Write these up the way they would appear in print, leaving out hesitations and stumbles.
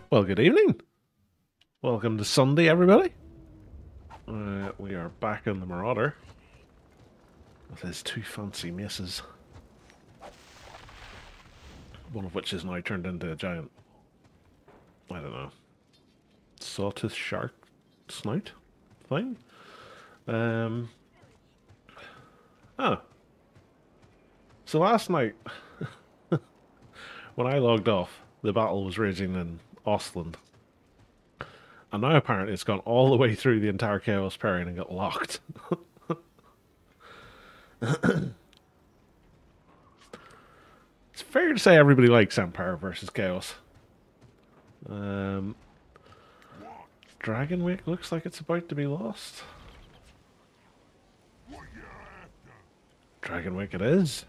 Well, good evening. Welcome to Sunday, everybody. We are back on the Marauder with his two fancy maces, one of which is now turned into a giant, I don't know, sawtooth shark snout thing. Um, oh, so last night when I logged off, the battle was raging in Ostland, and now apparently it's gone all the way through the entire Chaos Parian and got locked. It's fair to say everybody likes Empire versus Chaos. Um, Dragonwake looks like it's about to be lost. Dragonwake it is.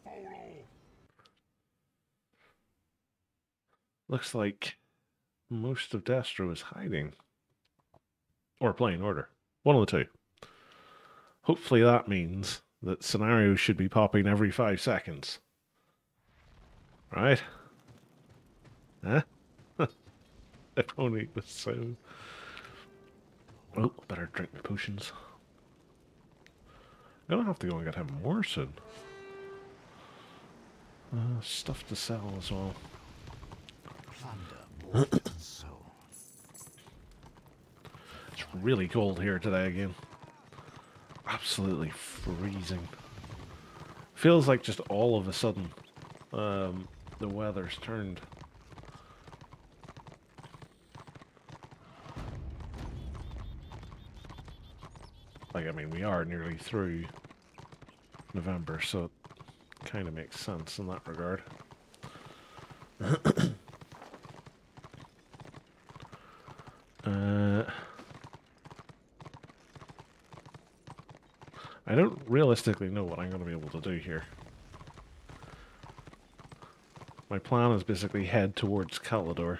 Looks like most of Destro is hiding. Or playing order. One of the two. Hopefully that means that scenarios should be popping every 5 seconds. Right? Huh? If only it was so... Oh, better drink my potions. I'm gonna have to go and get him more soon. Stuff to sell as well. It's really cold here today again. Absolutely freezing. Feels like just all of a sudden the weather's turned. Like, I mean, we are nearly through November, so it kind of makes sense in that regard. I don't realistically know what I'm going to be able to do here. My plan is basically head towards Calador.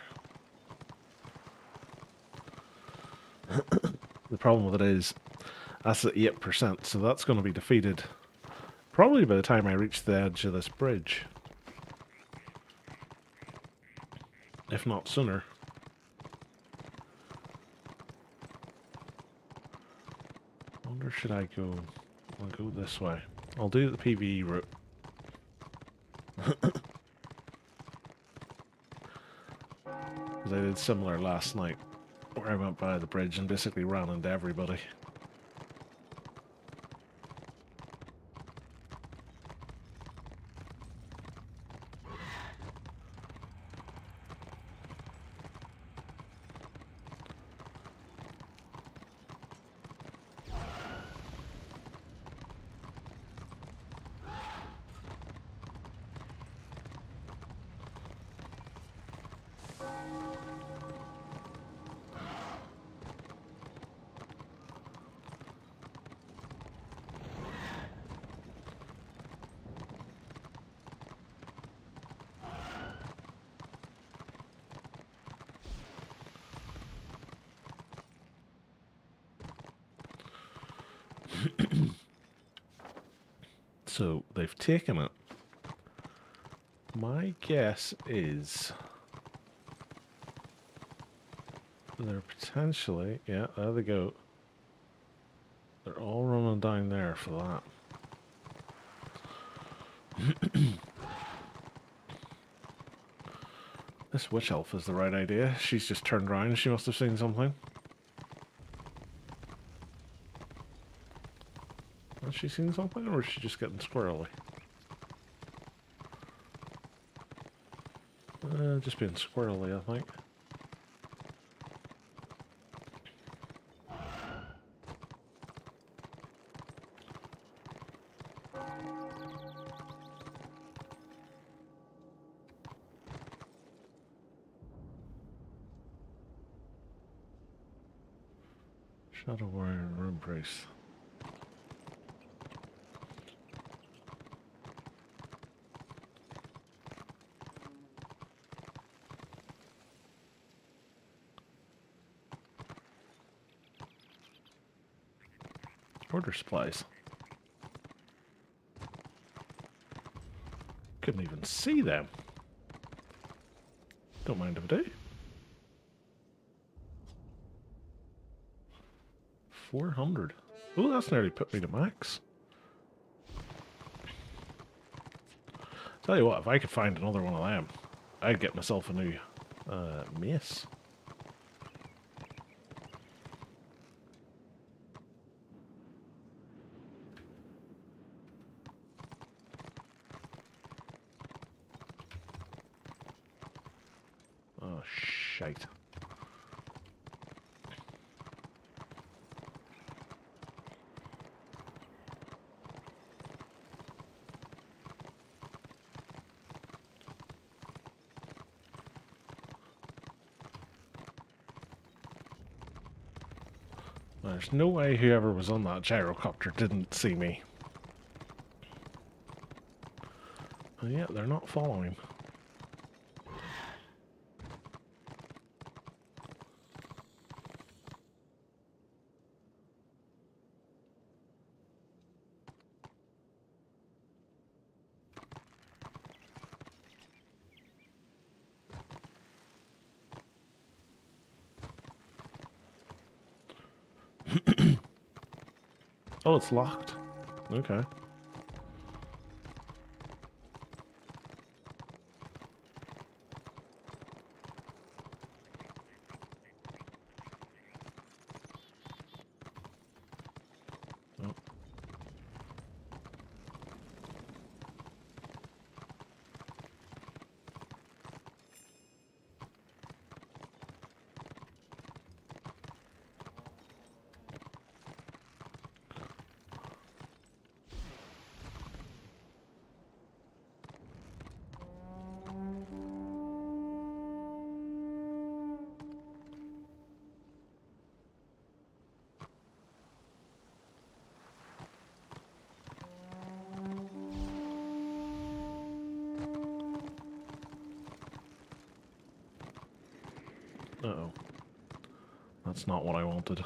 The problem with it is, that's at 8%, so that's going to be defeated probably by the time I reach the edge of this bridge. If not sooner. I wonder, should I go... I'll go this way. I'll do the PvE route. Because I did similar last night, where I went by the bridge and basically ran into everybody. So, they've taken it. My guess is... they're potentially... Yeah, there they go. They're all running down there for that. This witch elf is the right idea. She's just turned around. She must have seen something. Has she seen something, or is she just getting squirrely? Just being squirrely, I think. Shadow Warrior and Rune Priest. Order supplies. Couldn't even see them. Don't mind if I do. 400. Oh, that's nearly put me to max. Tell you what, if I could find another one of them, I'd get myself a new mace. Oh, shite. There's no way whoever was on that gyrocopter didn't see me. And yet they're not following. Oh, it's locked. Okay. Oh. Uh-oh. That's not what I wanted.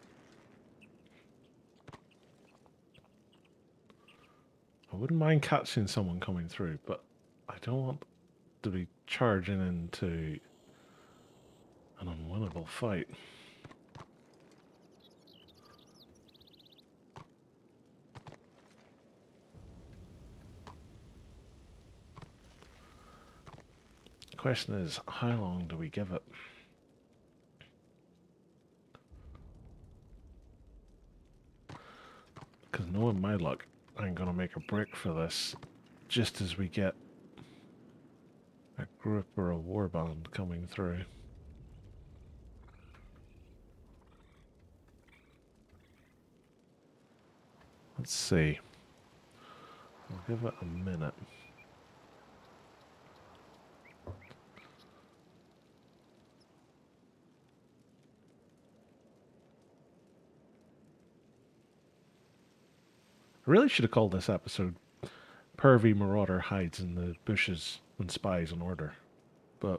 I wouldn't mind catching someone coming through, but I don't want to be charging into an unwinnable fight. The question is, how long do we give it? Because knowing my luck, I'm going to make a break for this just as we get a group or a warband coming through. Let's see. I'll give it a minute. I really should have called this episode Pervy Marauder Hides in the Bushes and Spies on Order. But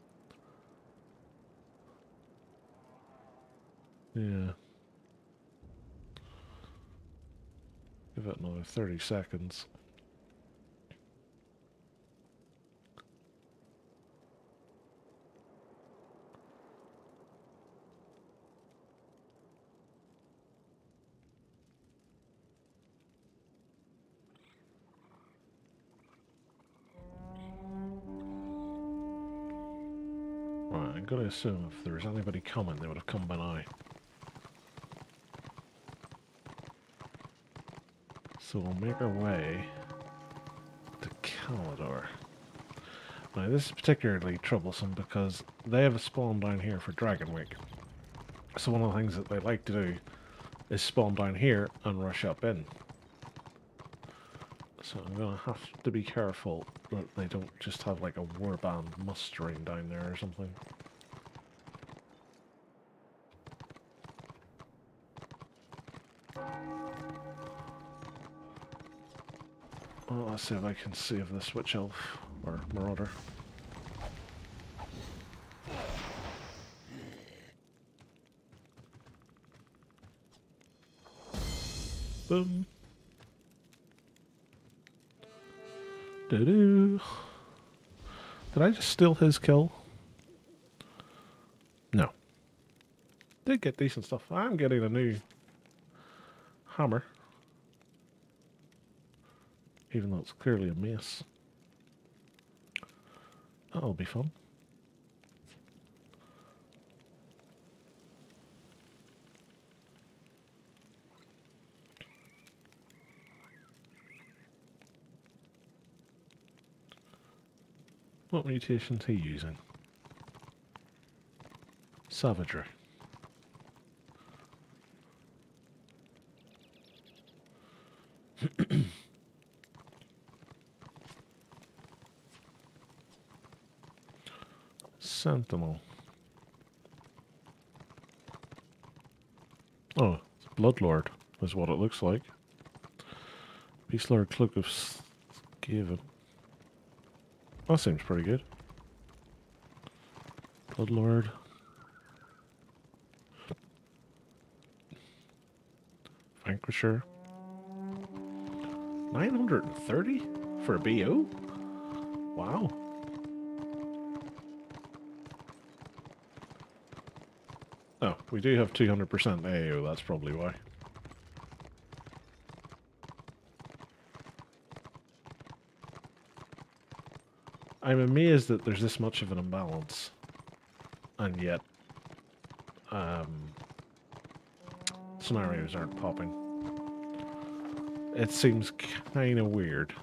yeah. Give it another 30 seconds. Right, I'm gonna assume if there was anybody coming, they would have come by now. So we'll make our way to Calidor. Now this is particularly troublesome because they have a spawn down here for Dragon Week. So one of the things that they like to do is spawn down here and rush up in. So I'm gonna have to be careful that they don't just have like a warband mustering down there or something. Well, let's see if I can save this Witch Elf or Marauder. Boom. Doo-doo. Did I just steal his kill? No. Did get decent stuff. I'm getting a new hammer. Even though it's clearly a mace. That'll be fun. What mutation's he using? Savagery. Sentinel. Oh, it's Bloodlord is what it looks like. Beastlord Cloak of Skaven. That seems pretty good. Bloodlord. Vanquisher. 930 for a BO? Wow. Oh, we do have 200% AO, that's probably why. I'm amazed that there's this much of an imbalance. And yet, scenarios aren't popping. It seems kind of weird.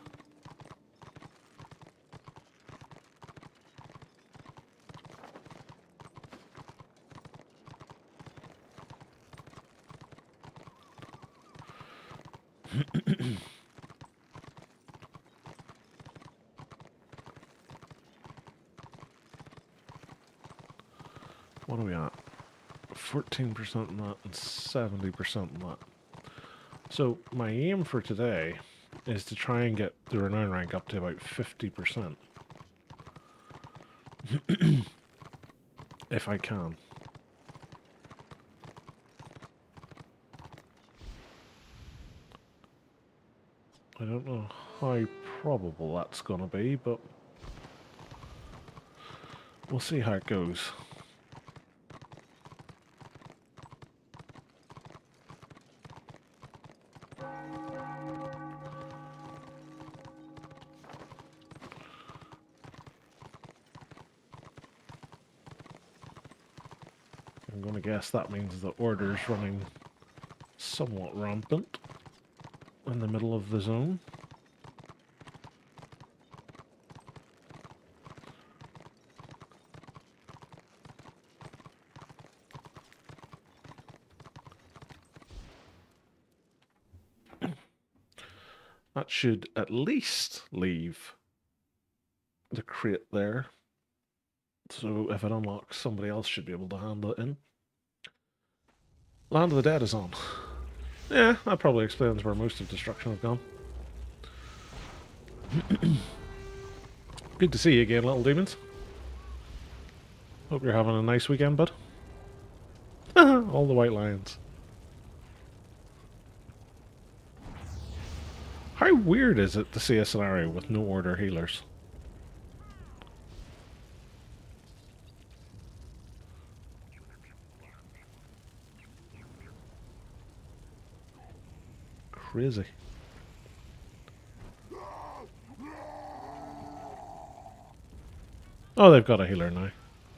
What are we at? 14% on that and 70% on that. So my aim for today is to try and get the renown rank up to about 50%. If I can. I don't know how probable that's gonna be, but we'll see how it goes. I'm going to guess that means the order's running somewhat rampant in the middle of the zone. That should at least leave the crate there. So if it unlocks, somebody else should be able to handle it in. Land of the Dead is on. Yeah, that probably explains where most of destruction have gone. Good to see you again, little demons. Hope you're having a nice weekend, bud. All the white lions. How weird is it to see a scenario with no order healers? Crazy. Oh, they've got a healer now.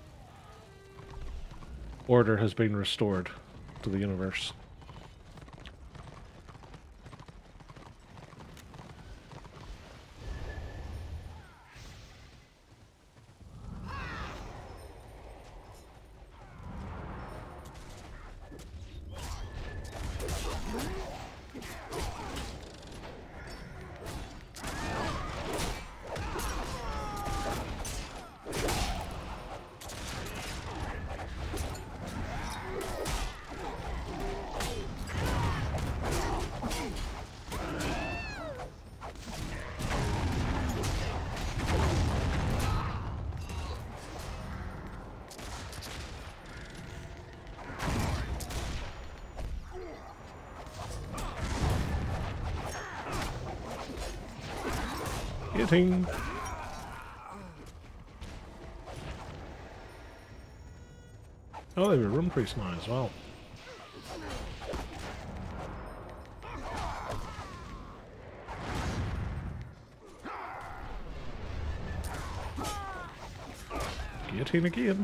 Order has been restored to the universe. Getting. Oh, they were run priest now as well. Guillotine again.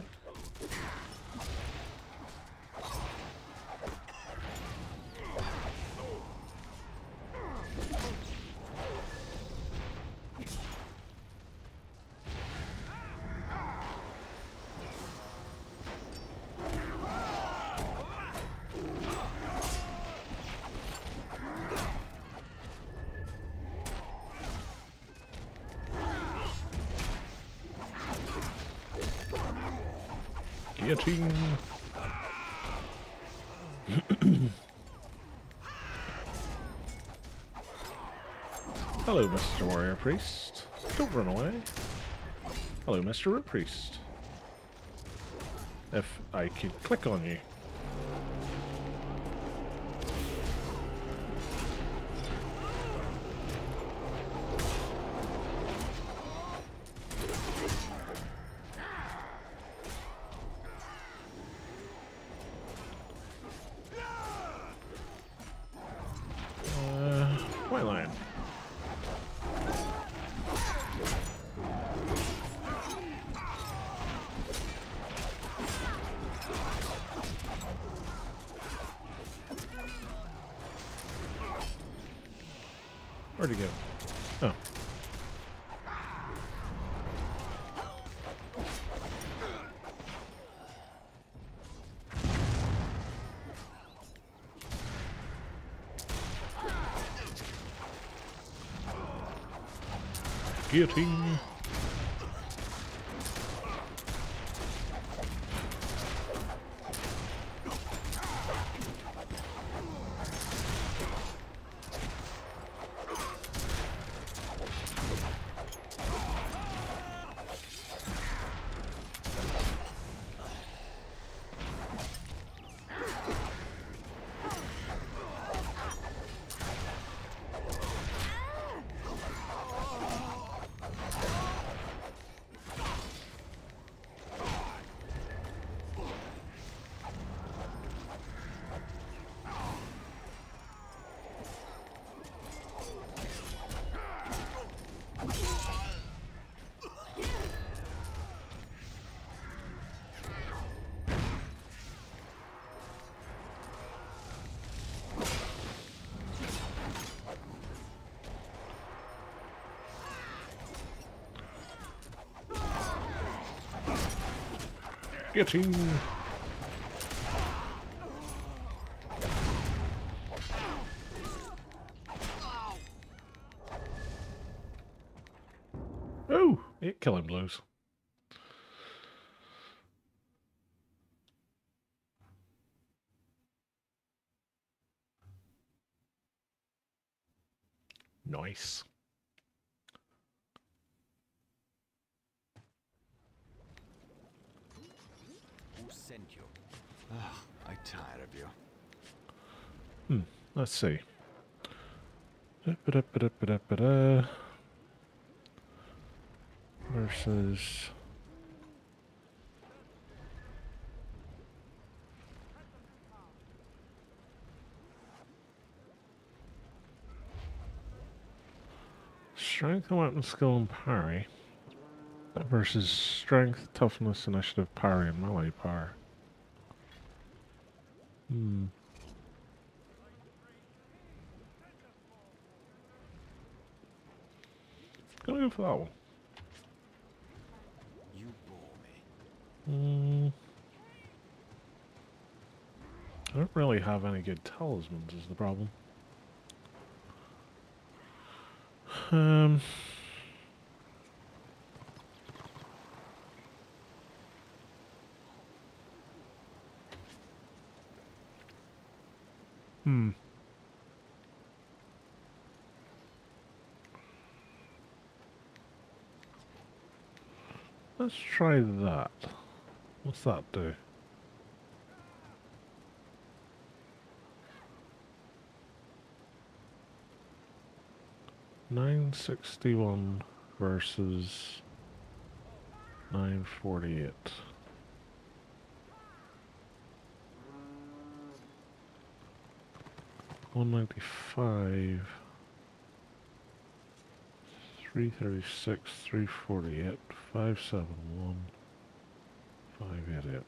Guillotine. Hello, Mr. Warrior Priest. Don't run away. Hello, Mr. Root Priest. If I could click on you. White Lion. Where'd he go? Oh. Guillotine. Guillotine. Oh, 8 killing blows. Nice. Who sent you? Ugh, I'm tired of you. Let's see. Da-ba-da-ba-da-ba-da-ba-da. Versus... Strength and weapon skill and parry. Versus strength, toughness, initiative, parry, and melee power. Gonna go for that one. You bore me. I don't really have any good talismans is the problem. Let's try that. What's that do? $961 versus $948. $195, $336, $348, $571. 5 idiot.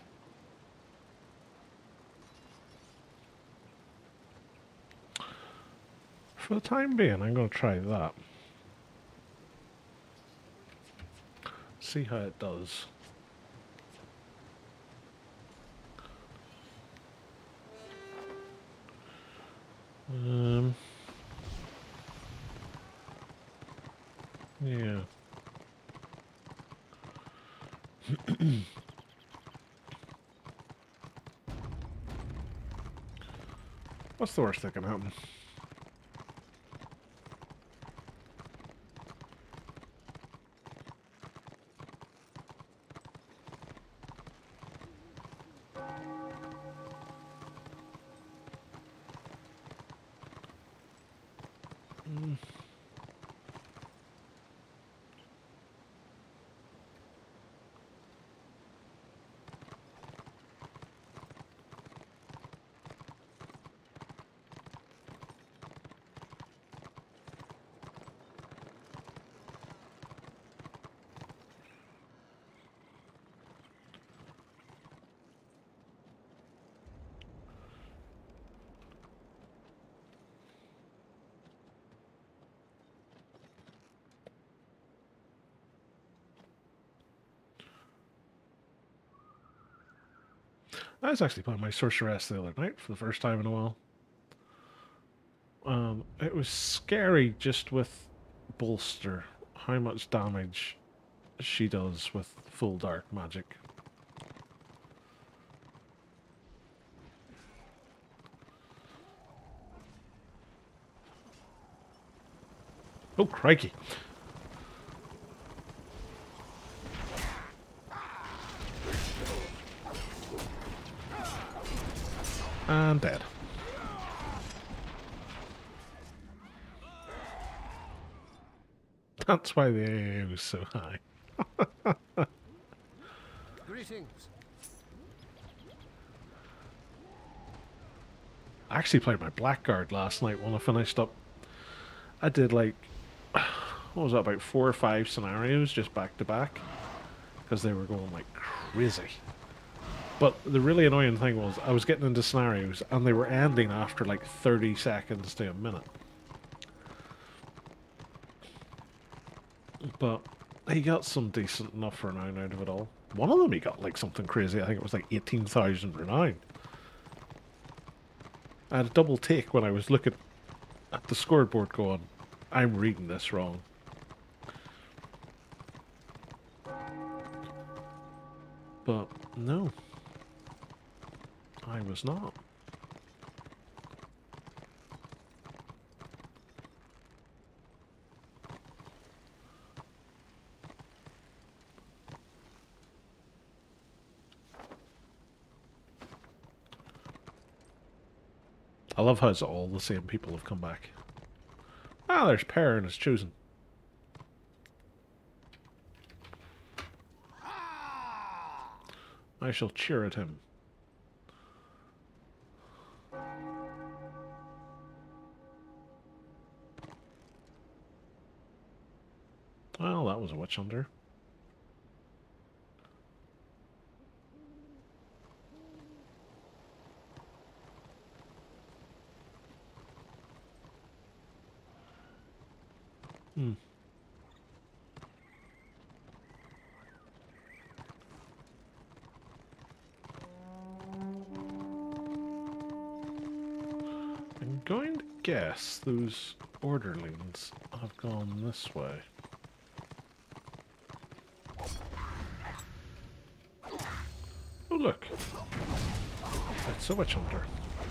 For the time being, I'm going to try that. See how it does. Yeah. What's the worst that can happen? I was actually playing my Sorceress the other night for the first time in a while. It was scary just with Bolster, how much damage she does with full dark magic. Oh, crikey. And dead. That's why the AA was so high. Greetings. I actually played my Blackguard last night when I finished up. I did like, what was that, about 4 or 5 scenarios just back to back. Because they were going like crazy. But the really annoying thing was I was getting into scenarios and they were ending after like 30 seconds to a minute. But he got some decent enough renown out of it all. One of them he got like something crazy. I think it was like 18,000 renown. I had a double take when I was looking at the scoreboard going, I'm reading this wrong. But no, I was not. I love how it's all the same people have come back. Ah, there's Perrin is chosen. I shall cheer at him. Well, that was a witch hunter. Hmm. I'm going to guess those orderlings have gone this way. Oh look! It's a witch hunter.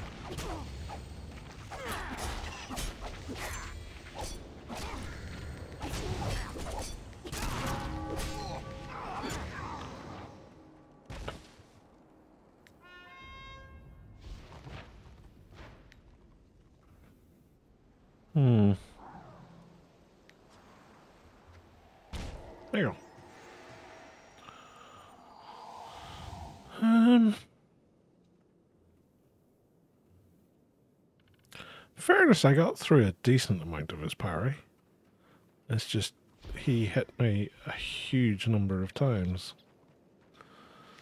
Hmm. There you go. Fairness, I got through a decent amount of his parry. It's just he hit me a huge number of times.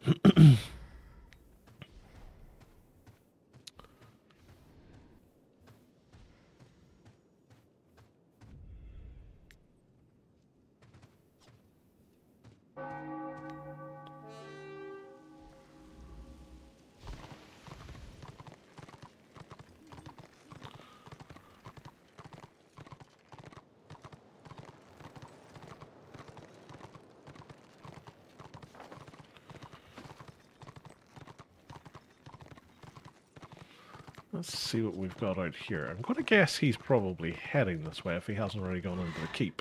Let's see what we've got out here. I'm going to guess he's probably heading this way if he hasn't already gone into the keep.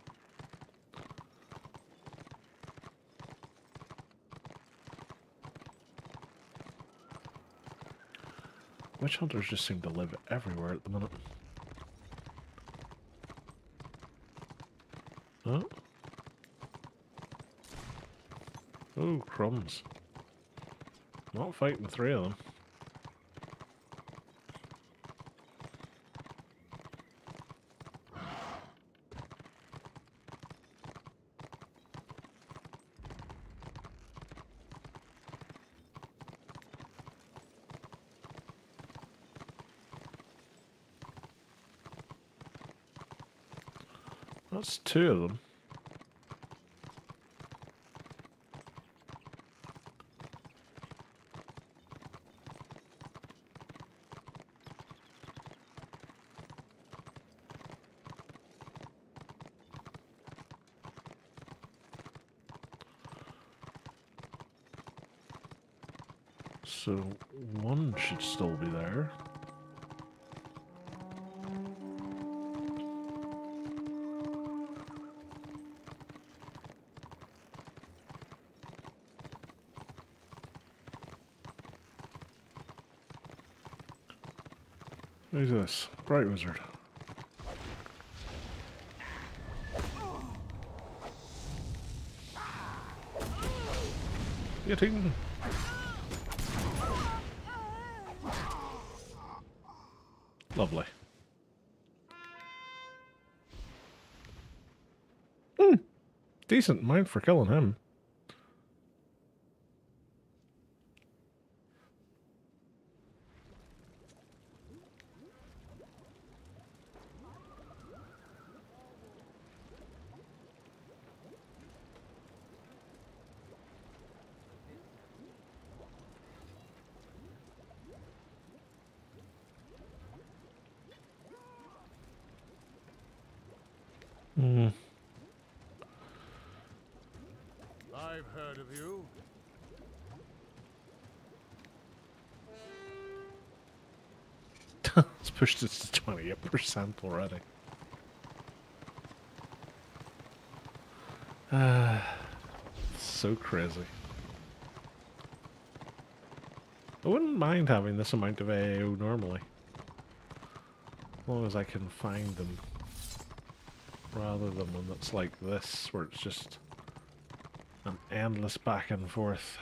Witch hunters just seem to live everywhere at the minute. Oh. Oh, crumbs. Not fighting three of them. That's two of them. So one should still be there. Who's this? Bright Wizard. Get eaten. Lovely. Decent amount for killing him. I've heard of you. It's pushed it to 28% already. So crazy. I wouldn't mind having this amount of AAO normally. As long as I can find them. Rather than one that's like this, where it's just an endless back and forth.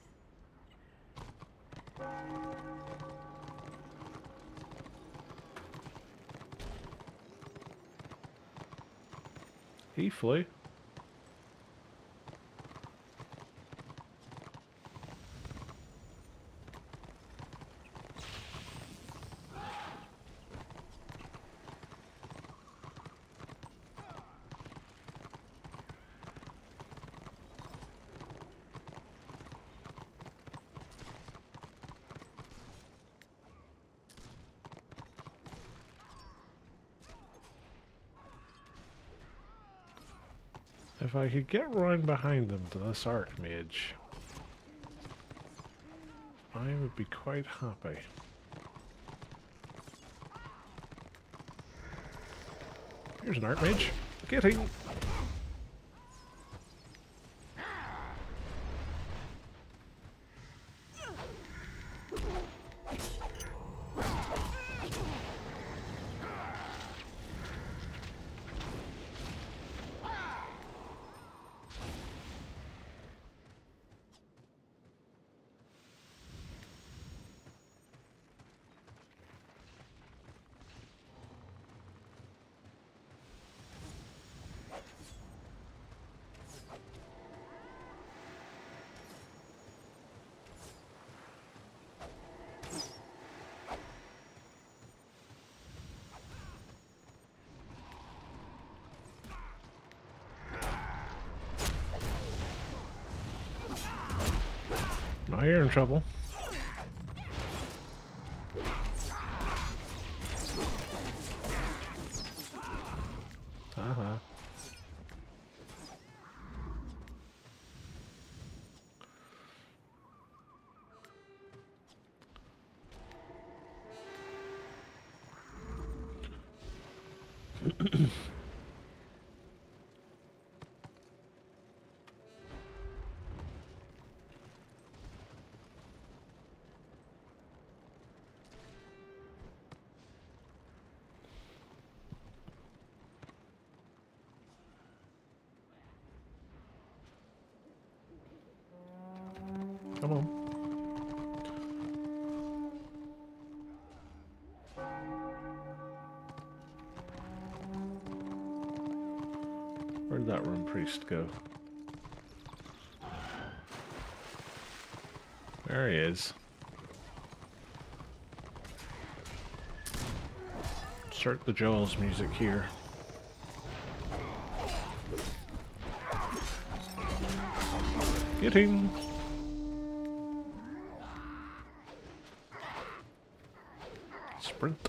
He flew. If I could get round behind them to this Archmage, I would be quite happy. Here's an Archmage. Get eaten. Now you're in trouble. Uh-huh. Come on. Where'd that rune priest go? There he is. Start the Joel's music here. Get him! Sprint.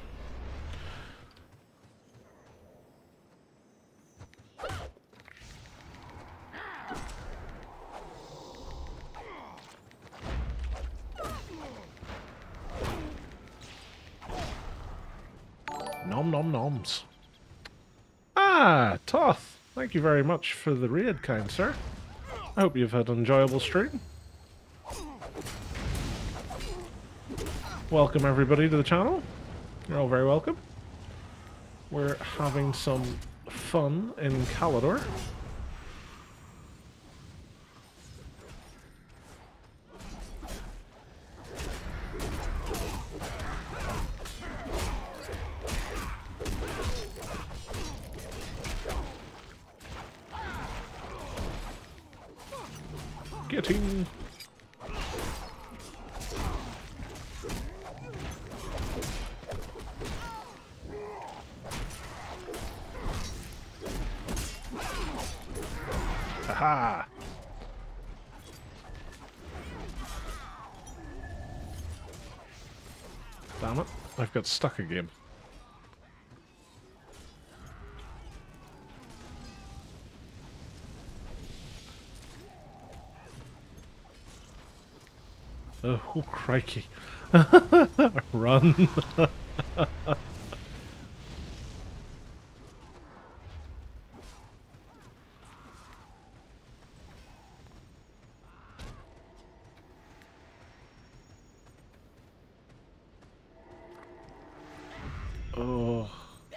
Nom nom noms. Ah, Toth! Thank you very much for the raid, kind sir. I hope you've had an enjoyable stream. Welcome everybody to the channel. You're all very welcome. We're having some fun in Calidor. Getting. Haha. Damn it, I've got stuck again. Oh, crikey. Run. Oh.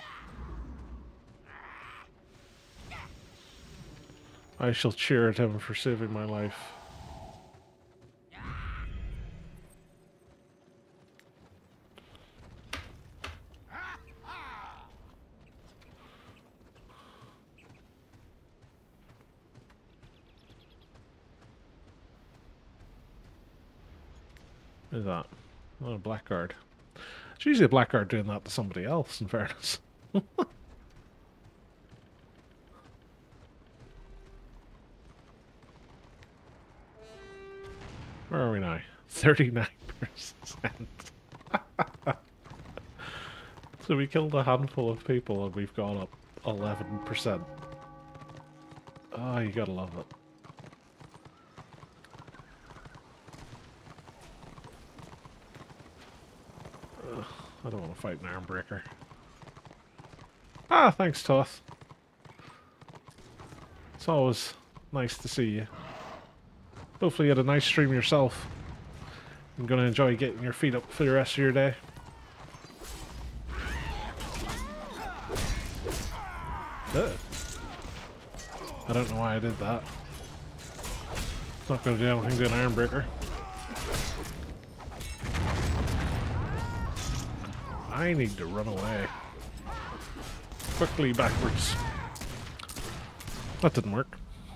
I shall cheer at him for saving my life. What is that? Oh, a blackguard. It's usually a blackguard doing that to somebody else, in fairness. Where are we now? 39%. So we killed a handful of people and we've gone up 11%. Oh, you gotta love it. Ugh, I don't want to fight an arm breaker. Ah, thanks, Toth. It's always nice to see you. Hopefully you had a nice stream yourself. I'm gonna enjoy getting your feet up for the rest of your day. I don't know why I did that. It's not gonna do anything to an iron breaker. I need to run away. Quickly backwards. That didn't work.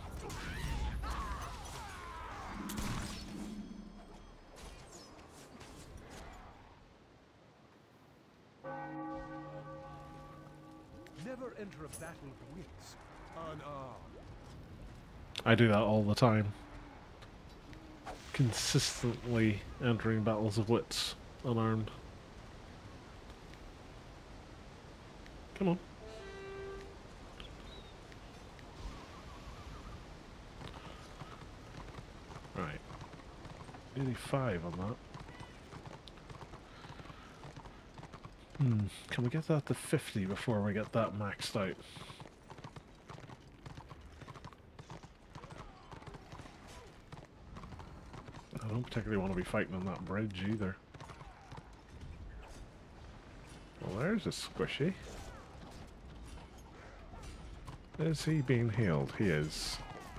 Never enter a battle with unarmed. I do that all the time. consistently entering battles of wits unarmed. Come on. Right. 85 on that. Can we get that to 50 before we get that maxed out? I don't particularly want to be fighting on that bridge either. Well, there's a squishy. Is he being healed? He is.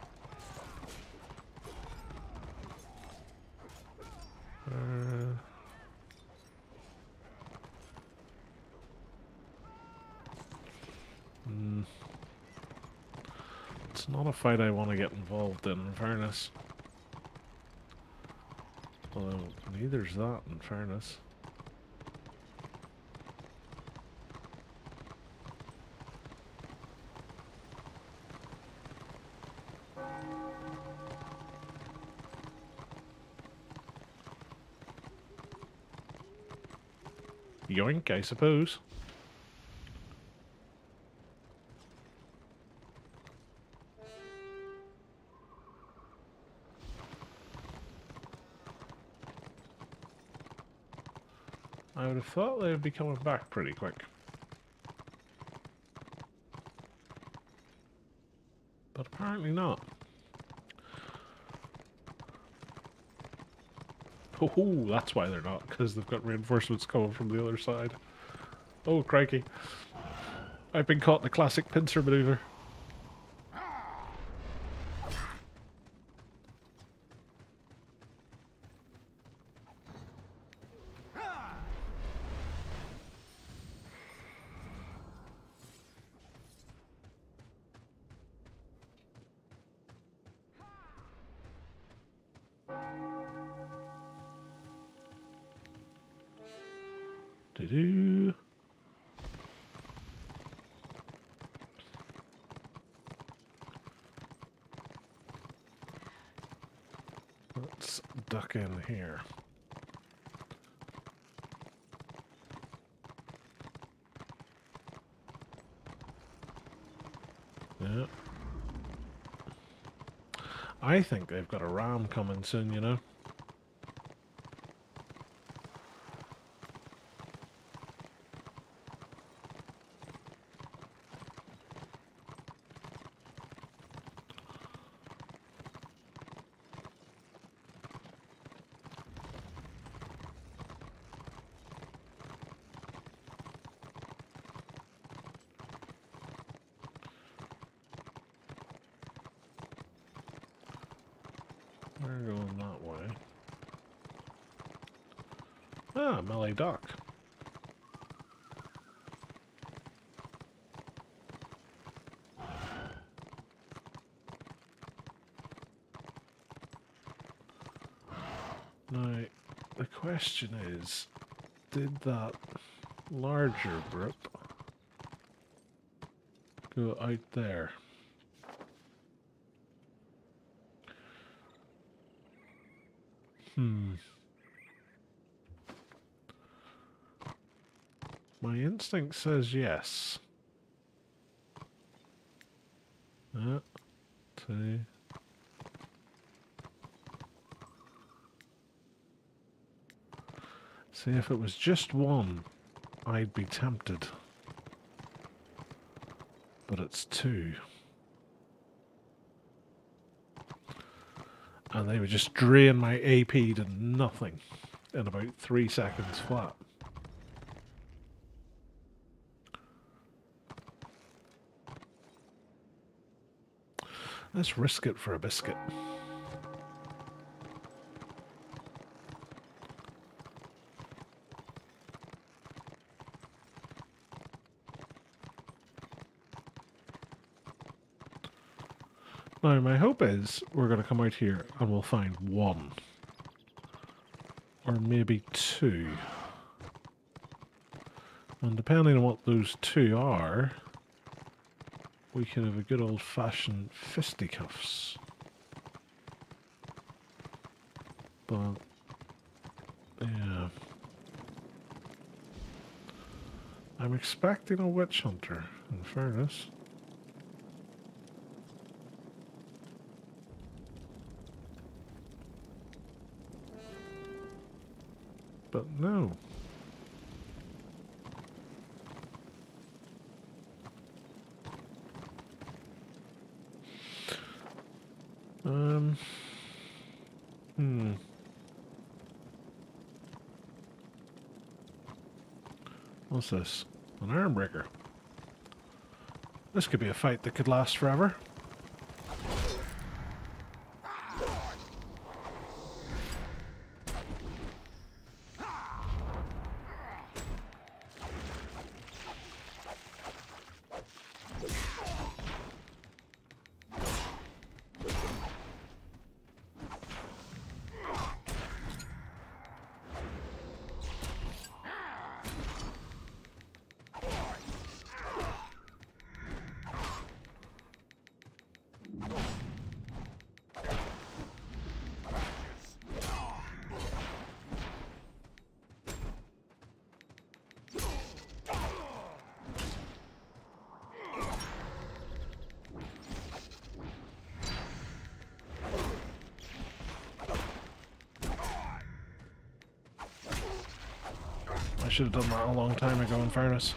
It's not a fight I want to get involved in fairness. Although, neither's that, in fairness. Yoink, I suppose. I would have thought they would be coming back pretty quick. But apparently not. Oh, that's why they're not, because they've got reinforcements coming from the other side. Oh, crikey. I've been caught in the classic pincer maneuver. Do-do. Let's duck in here. Yeah. I think they've got a ram coming soon, you know. We're going that way. Ah, melee dock. Now, the question is, did that larger group go out there? My instinct says yes. Two. See, if it was just one, I'd be tempted. But it's two. And they would just drain my AP to nothing in about 3 seconds flat. Let's risk it for a biscuit. Now, my hope is we're going to come out here and we'll find one. Or maybe two. And depending on what those two are, we could have a good old-fashioned fisticuffs. But yeah, I'm expecting a witch hunter, in fairness. But no. Hmm. What's this? An arm breaker. This could be a fight that could last forever. I should have done that a long time ago, in fairness.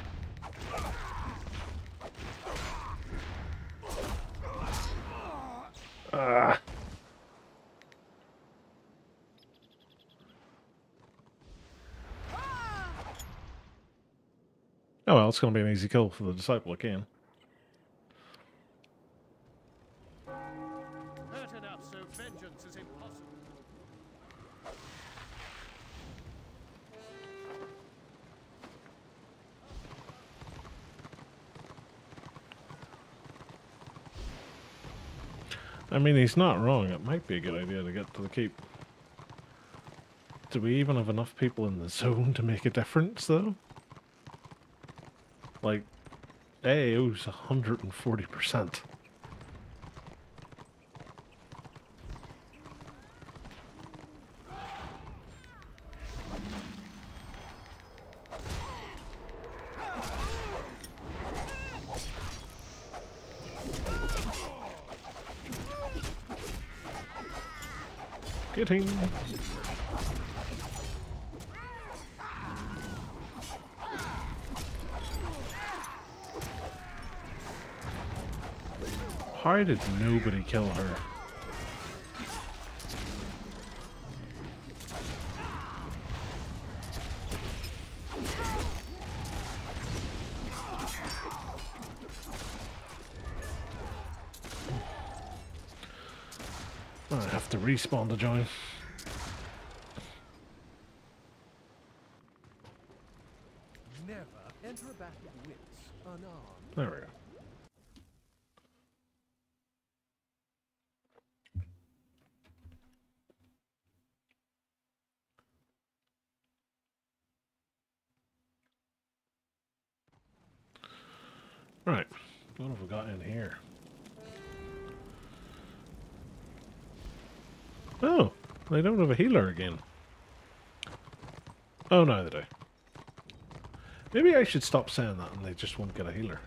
Ah. Oh well, it's going to be an easy kill for the Disciple of Cain. Hurt enough, so vengeance is impossible. I mean, he's not wrong. It might be a good idea to get to the keep. Do we even have enough people in the zone to make a difference, though? Like, AAO's 140%. Get him! How did nobody kill her? I have to respawn to join. Never enter a battle with wits unarmed. There we go. Right, what have we got in here? Oh, they don't have a healer again. Oh no, they do. Maybe I should stop saying that and they just won't get a healer.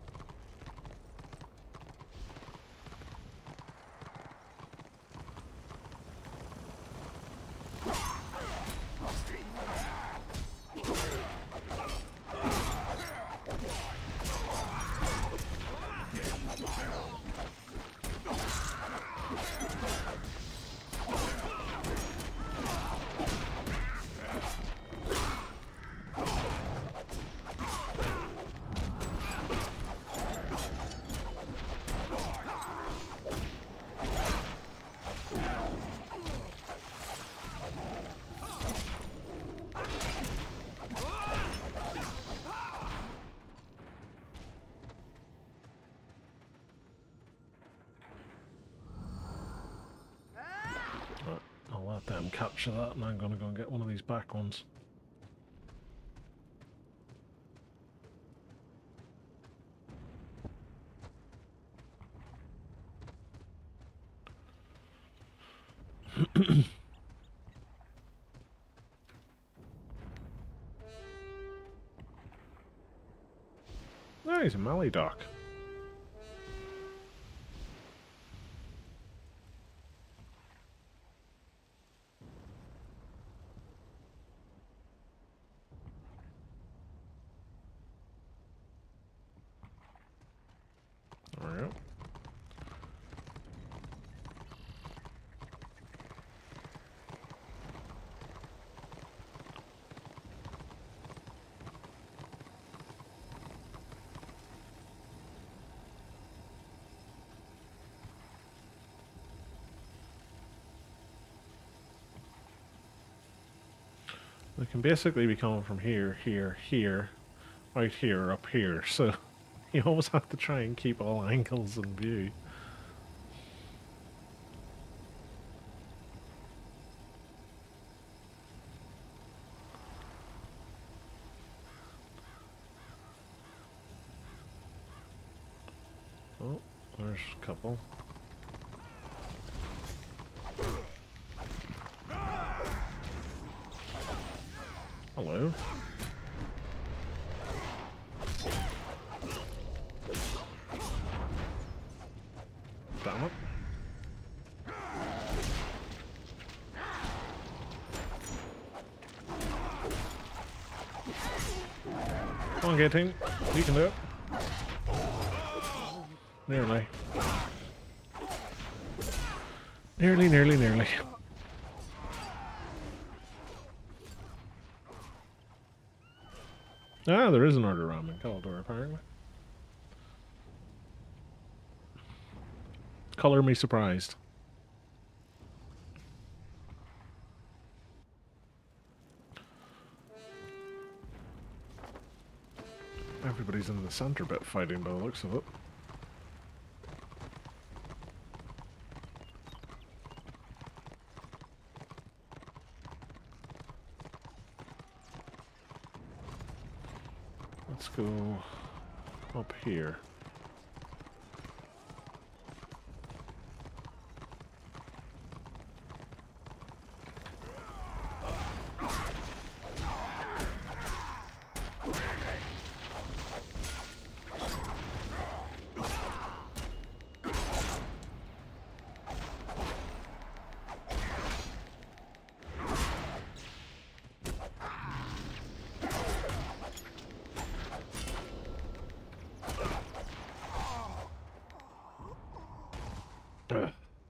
I'll let them capture that and I'm gonna go and get one of these back ones. he's a melee dock. There we go. We can basically be coming from here, here, here, right here, up here, so you always have to try and keep all angles in view. Oh, there's a couple. Hello. Damn it. Come on, G-Team. You can do it. Nearly. Nearly, nearly, nearly. Ah, there is an order ram in Caldor, apparently. Color me surprised. Everybody's in the center bit fighting by the looks of it. Let's go up here. Ugh.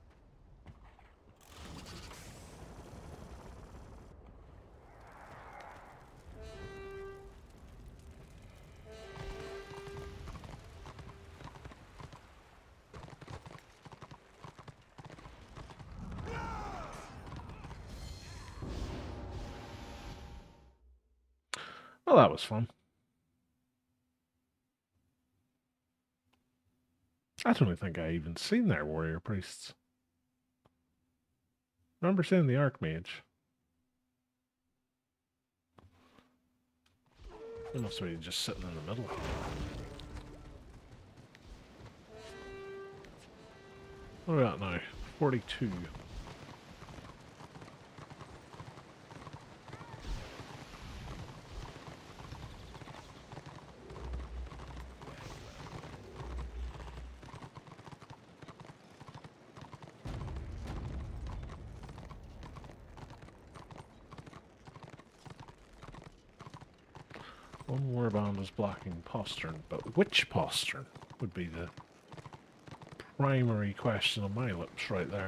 Well, that was fun. I don't think I even seen their warrior priests. Remember seeing the Archmage. He must be just sitting in the middle. What are we at now? 42. One warband is blocking postern, but which postern would be the primary question on my lips right there.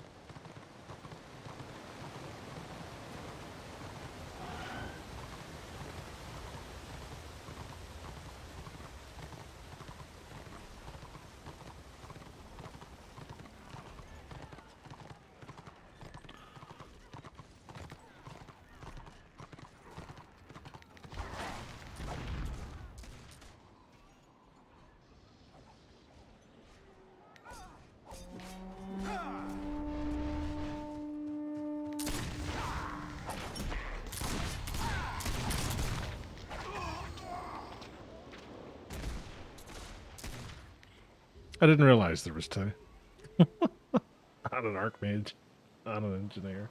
I didn't realize there was two. Not an Archmage, not an engineer.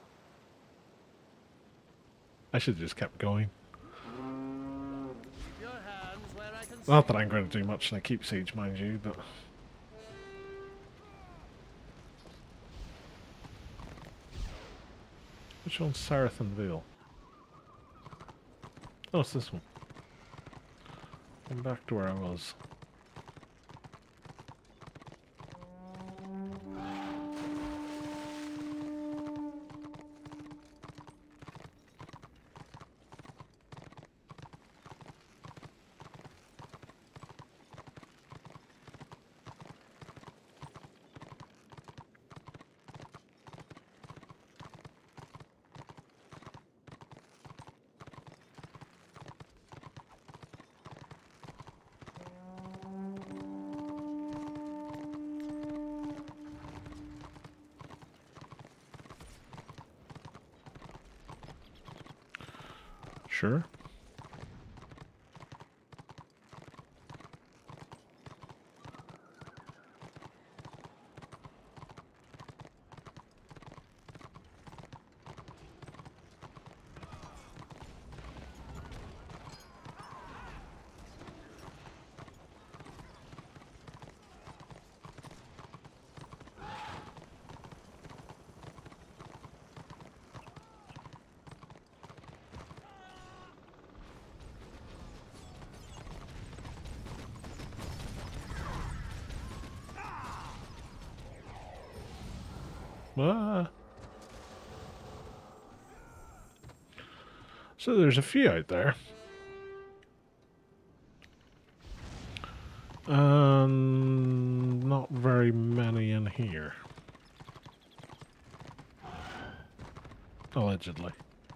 I should have just kept going. Keep your hands where I can Not that I'm going to do much in a keep siege, mind you, but... Which one's Sarathan Vale? Oh, it's this one. I'm back to where I was. Sure. Ah. So there's a few out there. Not very many in here. Allegedly.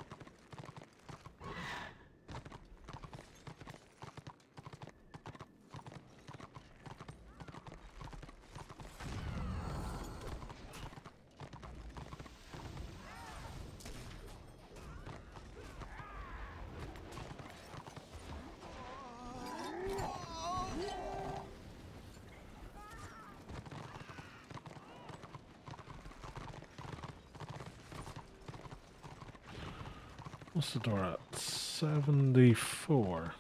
What's the door at? 74.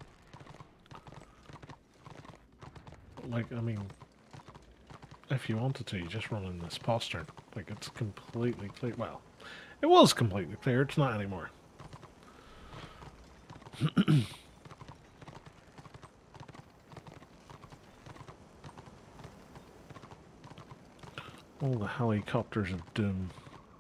Like, I mean, if you wanted to, you just run in this postern. Like, it's completely clear. Well, it was completely clear. It's not anymore. All the helicopters of doom.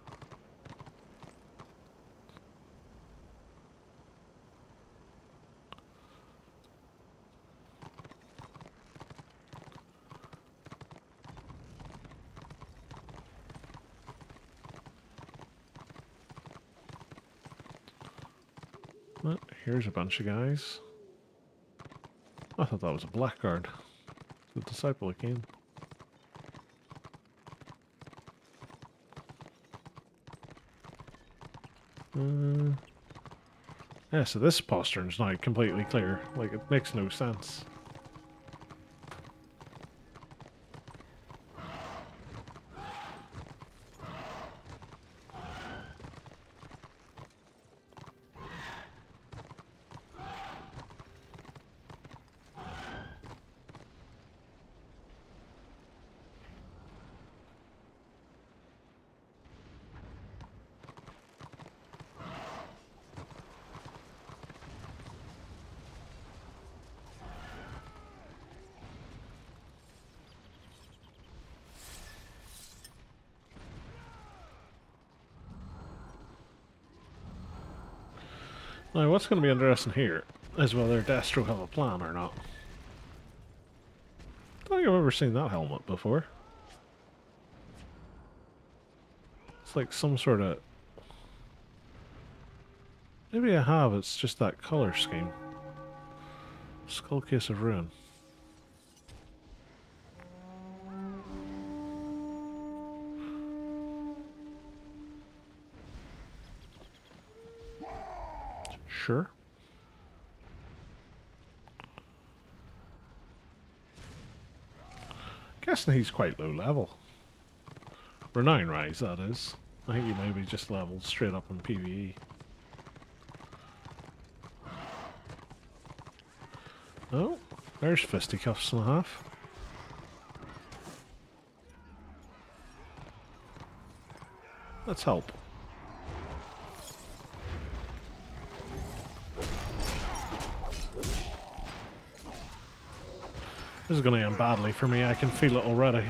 Well, here's a bunch of guys. I thought that was a blackguard. The disciple again. Yeah, so this postern's now completely clear. Like, it makes no sense. Now, what's going to be interesting here is whether Destro have a plan or not. I don't think I've ever seen that helmet before. It's like some sort of... Maybe I have, it's just that color scheme. Skull Case of Ruin. Sure. Guessing he's quite low level. Renown Rise, that is. I think he may be just leveled straight up in PvE. Oh, There's fisticuffs and a half. Let's help. This is going to end badly for me. I can feel it already.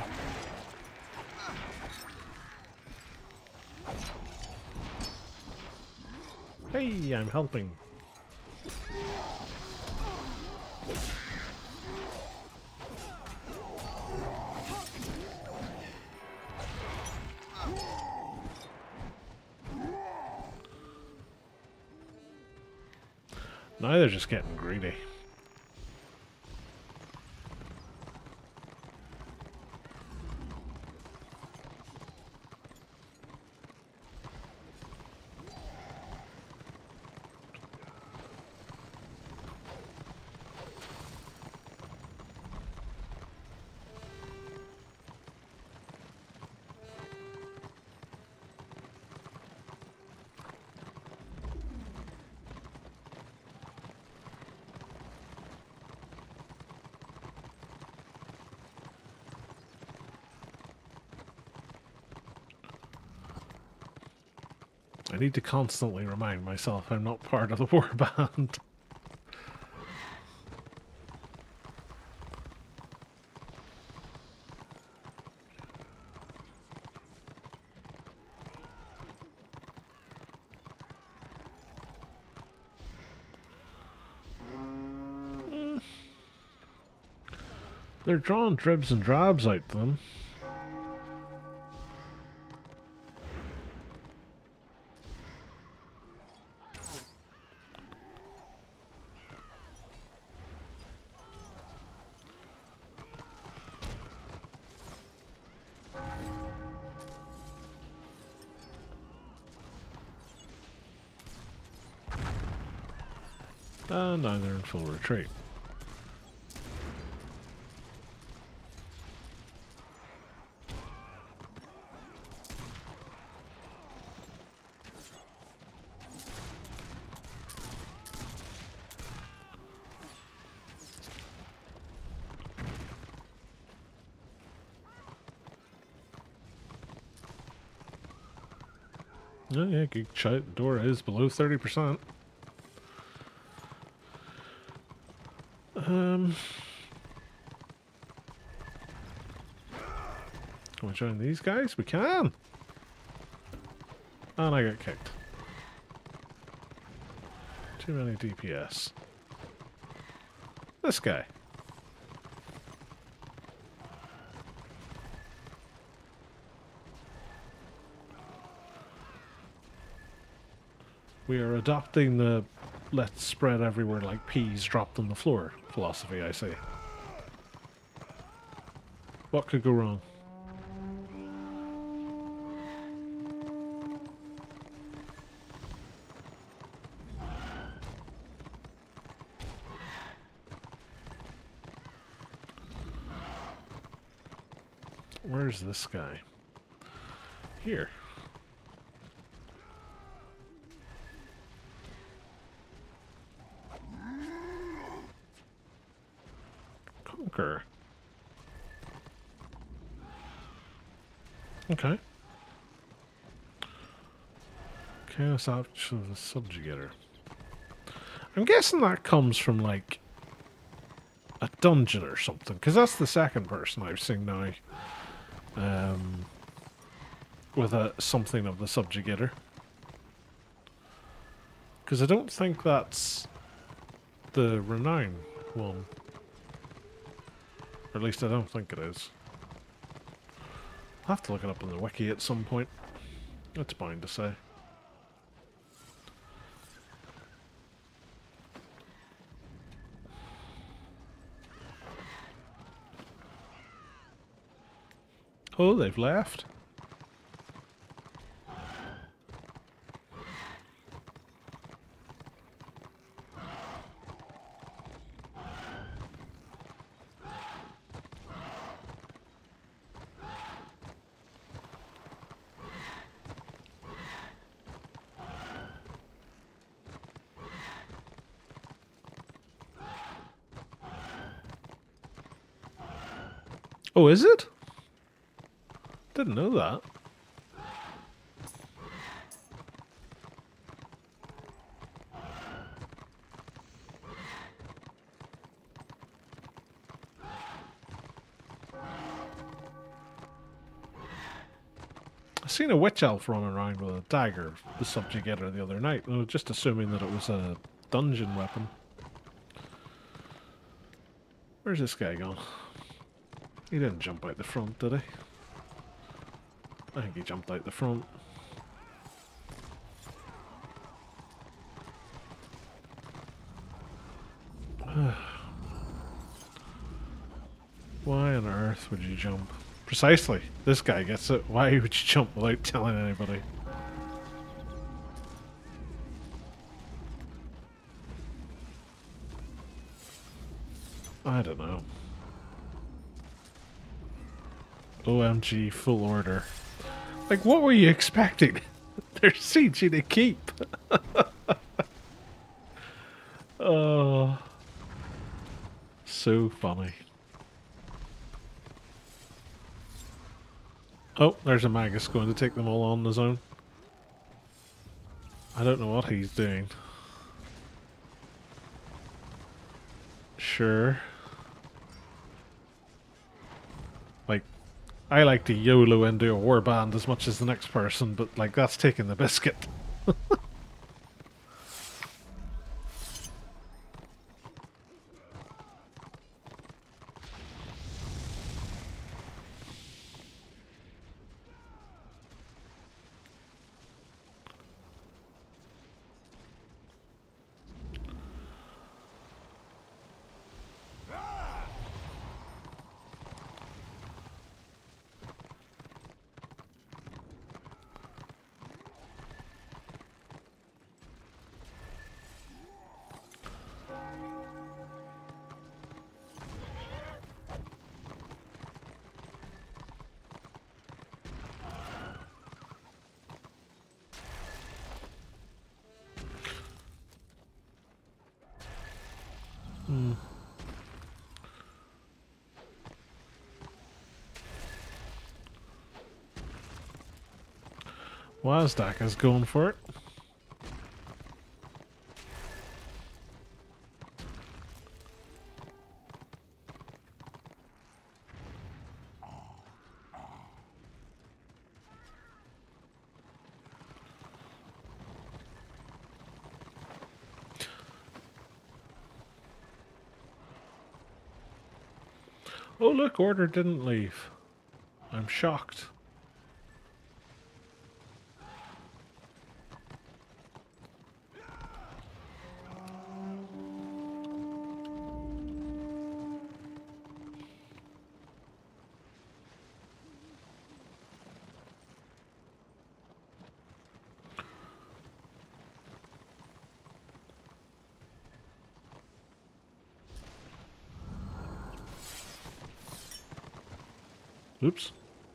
Hey, I'm helping. Now they're just getting greedy. I need to constantly remind myself I'm not part of the warband. They're drawing dribs and drabs out them. And now they're in full retreat. Oh yeah, good shout. The door is below 30%. Can we join these guys? We can! And I got kicked. Too many DPS. This guy. We are adopting the let's spread everywhere like peas dropped on the floor philosophy, I say. What could go wrong? Where's this guy? Here. Conquer. Okay. Chaos Ouch of the Subjugator. I'm guessing that comes from, like, a dungeon or something, because that's the second person I've seen now. With a something of the Subjugator. Because I don't think that's the Renown one. Or at least I don't think it is. I'll have to look it up in the wiki at some point. It's bound to say. Oh, they've left. Oh, is it? Didn't know that. I seen a witch elf running around with a dagger, the subjugator, the other night, and I was just assuming that it was a dungeon weapon. Where's this guy gone? He didn't jump out the front, did he? I think he jumped out the front. Why on earth would you jump? Precisely. This guy gets it. Why would you jump without telling anybody? I don't know. OMG, full order. Like, what were you expecting? They're sieging a keep. Oh, so funny. Oh, there's a Magus going to take them all on his own. I don't know what he's doing. Sure. Like, I like to YOLO into a warband as much as the next person, but like, that's taking the biscuit. Wazdak is going for it. Oh look, Order didn't leave. I'm shocked. Oops.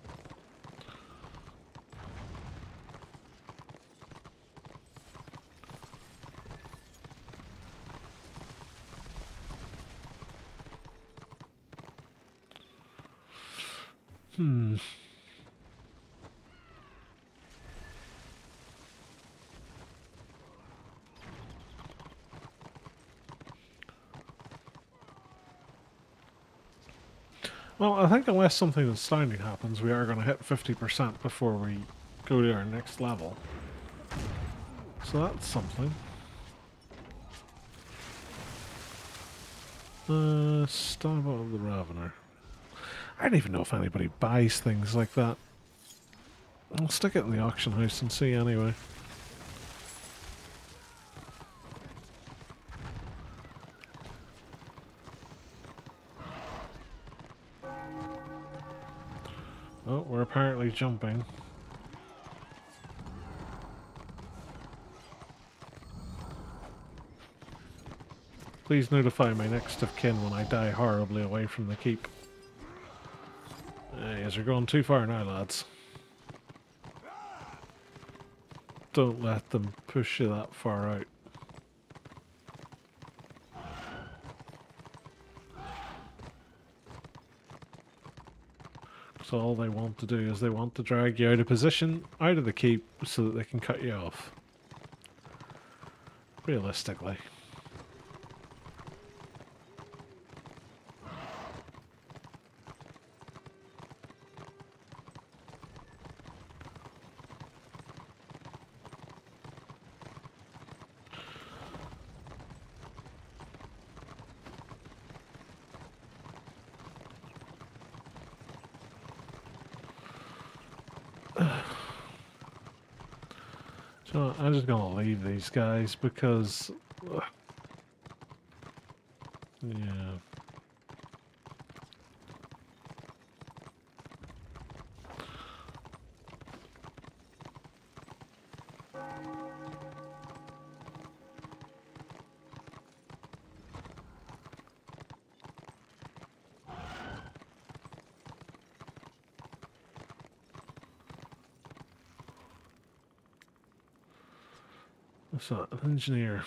Well, I think unless something astounding happens, we are going to hit 50% before we go to our next level. So that's something. Stab of the Ravener. I don't even know if anybody buys things like that. I'll stick it in the auction house and see anyway. Oh, we're apparently jumping. Please notify my next of kin when I die horribly away from the keep. Yes, you're going too far now, lads. Don't let them push you that far out. So all they want to do is they want to drag you out of position, out of the keep, so that they can cut you off. Realistically. So I'm just gonna leave these guys because, yeah. What's that? An engineer.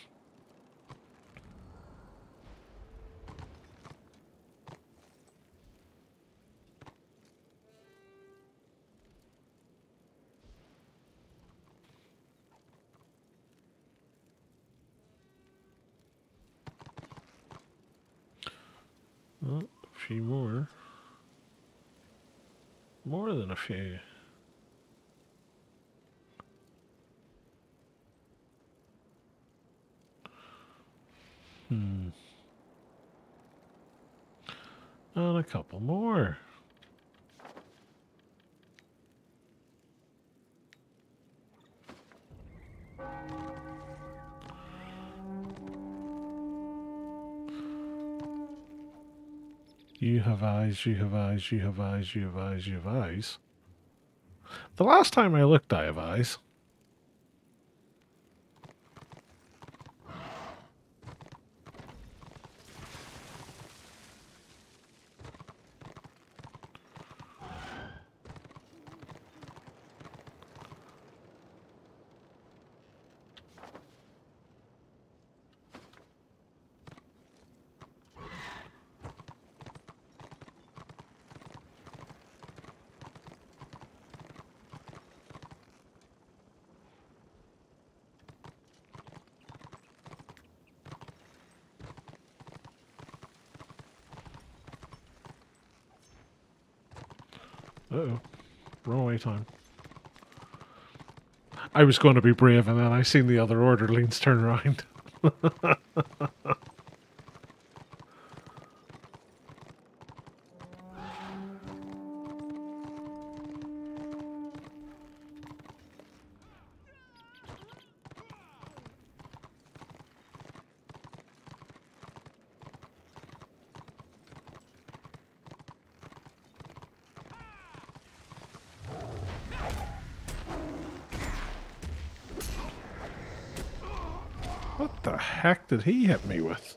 Oh, a few more. More than a few. And a couple more. You have eyes, you have eyes, you have eyes, you have eyes, you have eyes. The last time I looked, I have eyes. Uh-oh. Runaway time. I was going to be brave, and then I seen the other orderlies turn around. What the heck did he hit me with?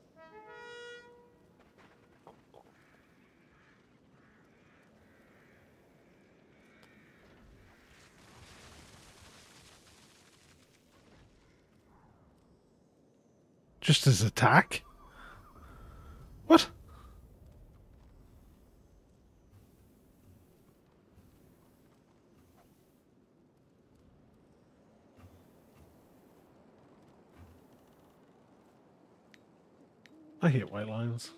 Just his attack? What? I hate white lions.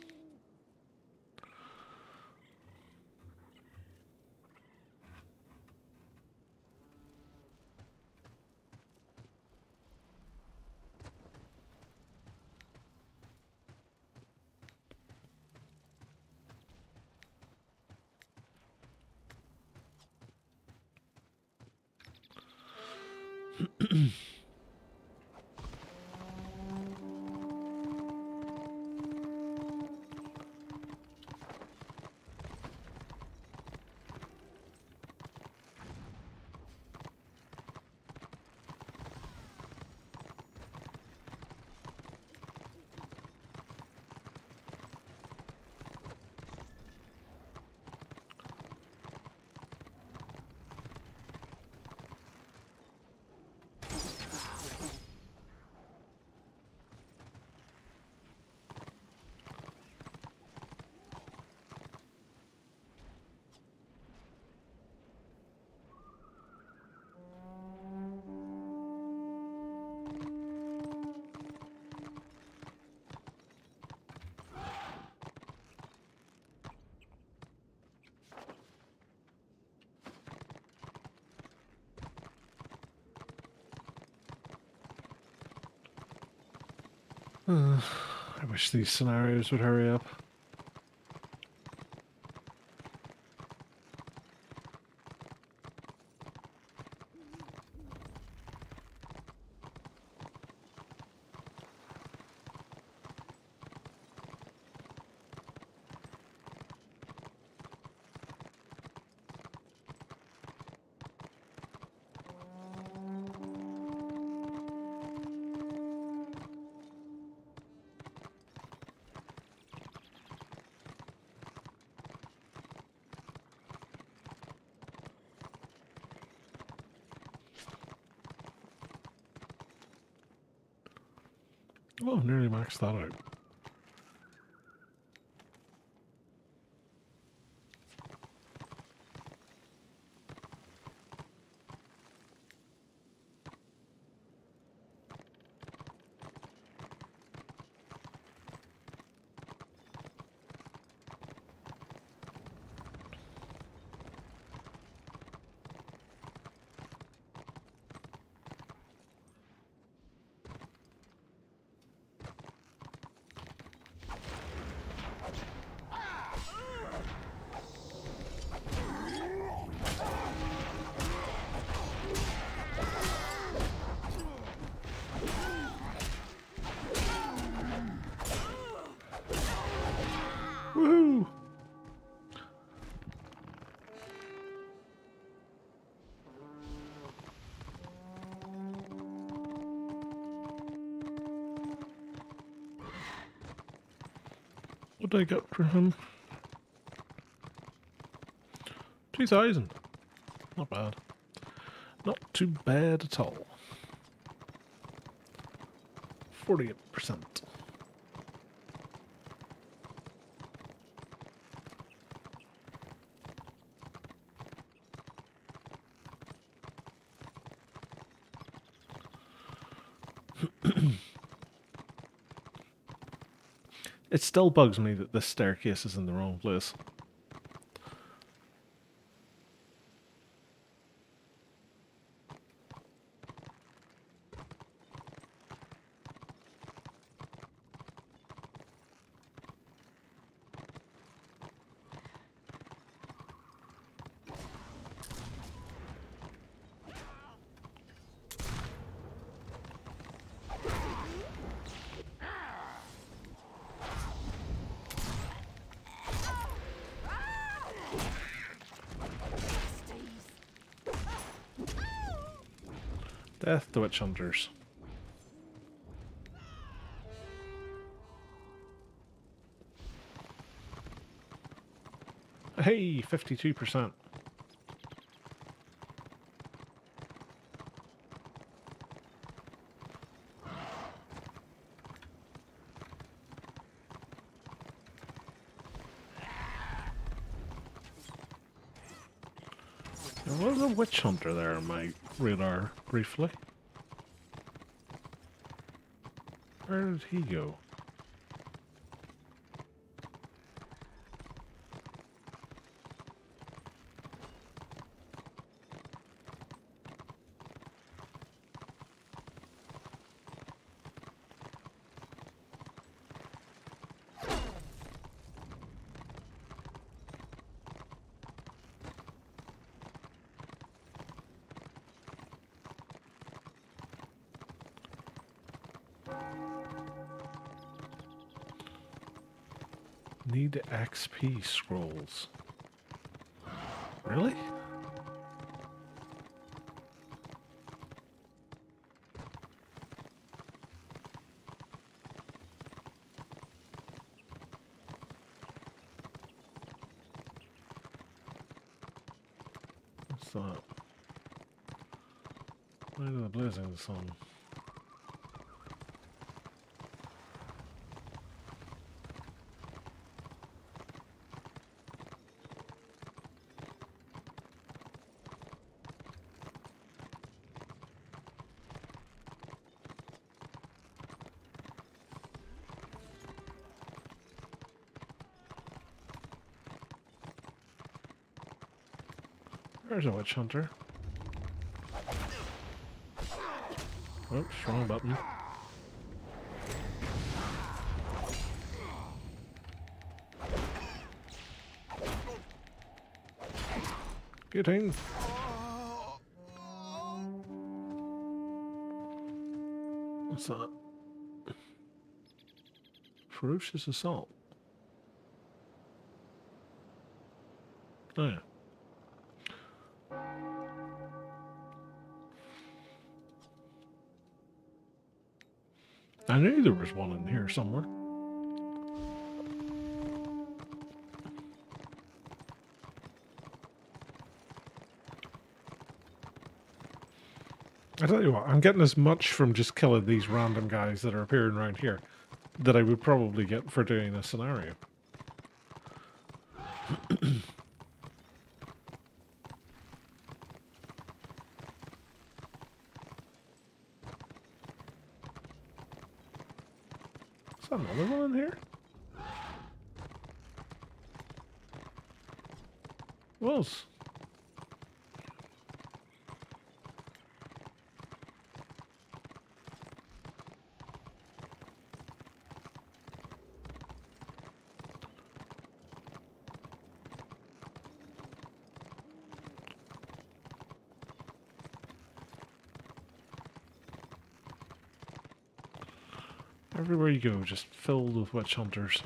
I wish these scenarios would hurry up. Oh, nearly maxed that out. Woohoo! What did I get for him? 2,000. Not bad. Not too bad at all. 48%. It still bugs me that this staircase is in the wrong place. Death to witch hunters. Hey, 52%. There was a witch hunter there on my radar briefly. Where did he go? Need XP scrolls. Really? What's that? Light of the blazing sun. There's a witch hunter. Oops, wrong button. Getting. What's that? Ferocious assault. Oh yeah. I knew there was one in here somewhere. I tell you what, I'm getting as much from just killing these random guys that are appearing around here that I would probably get for doing a scenario. Is that another one in here? Was. Everywhere you go, just filled with witch hunters.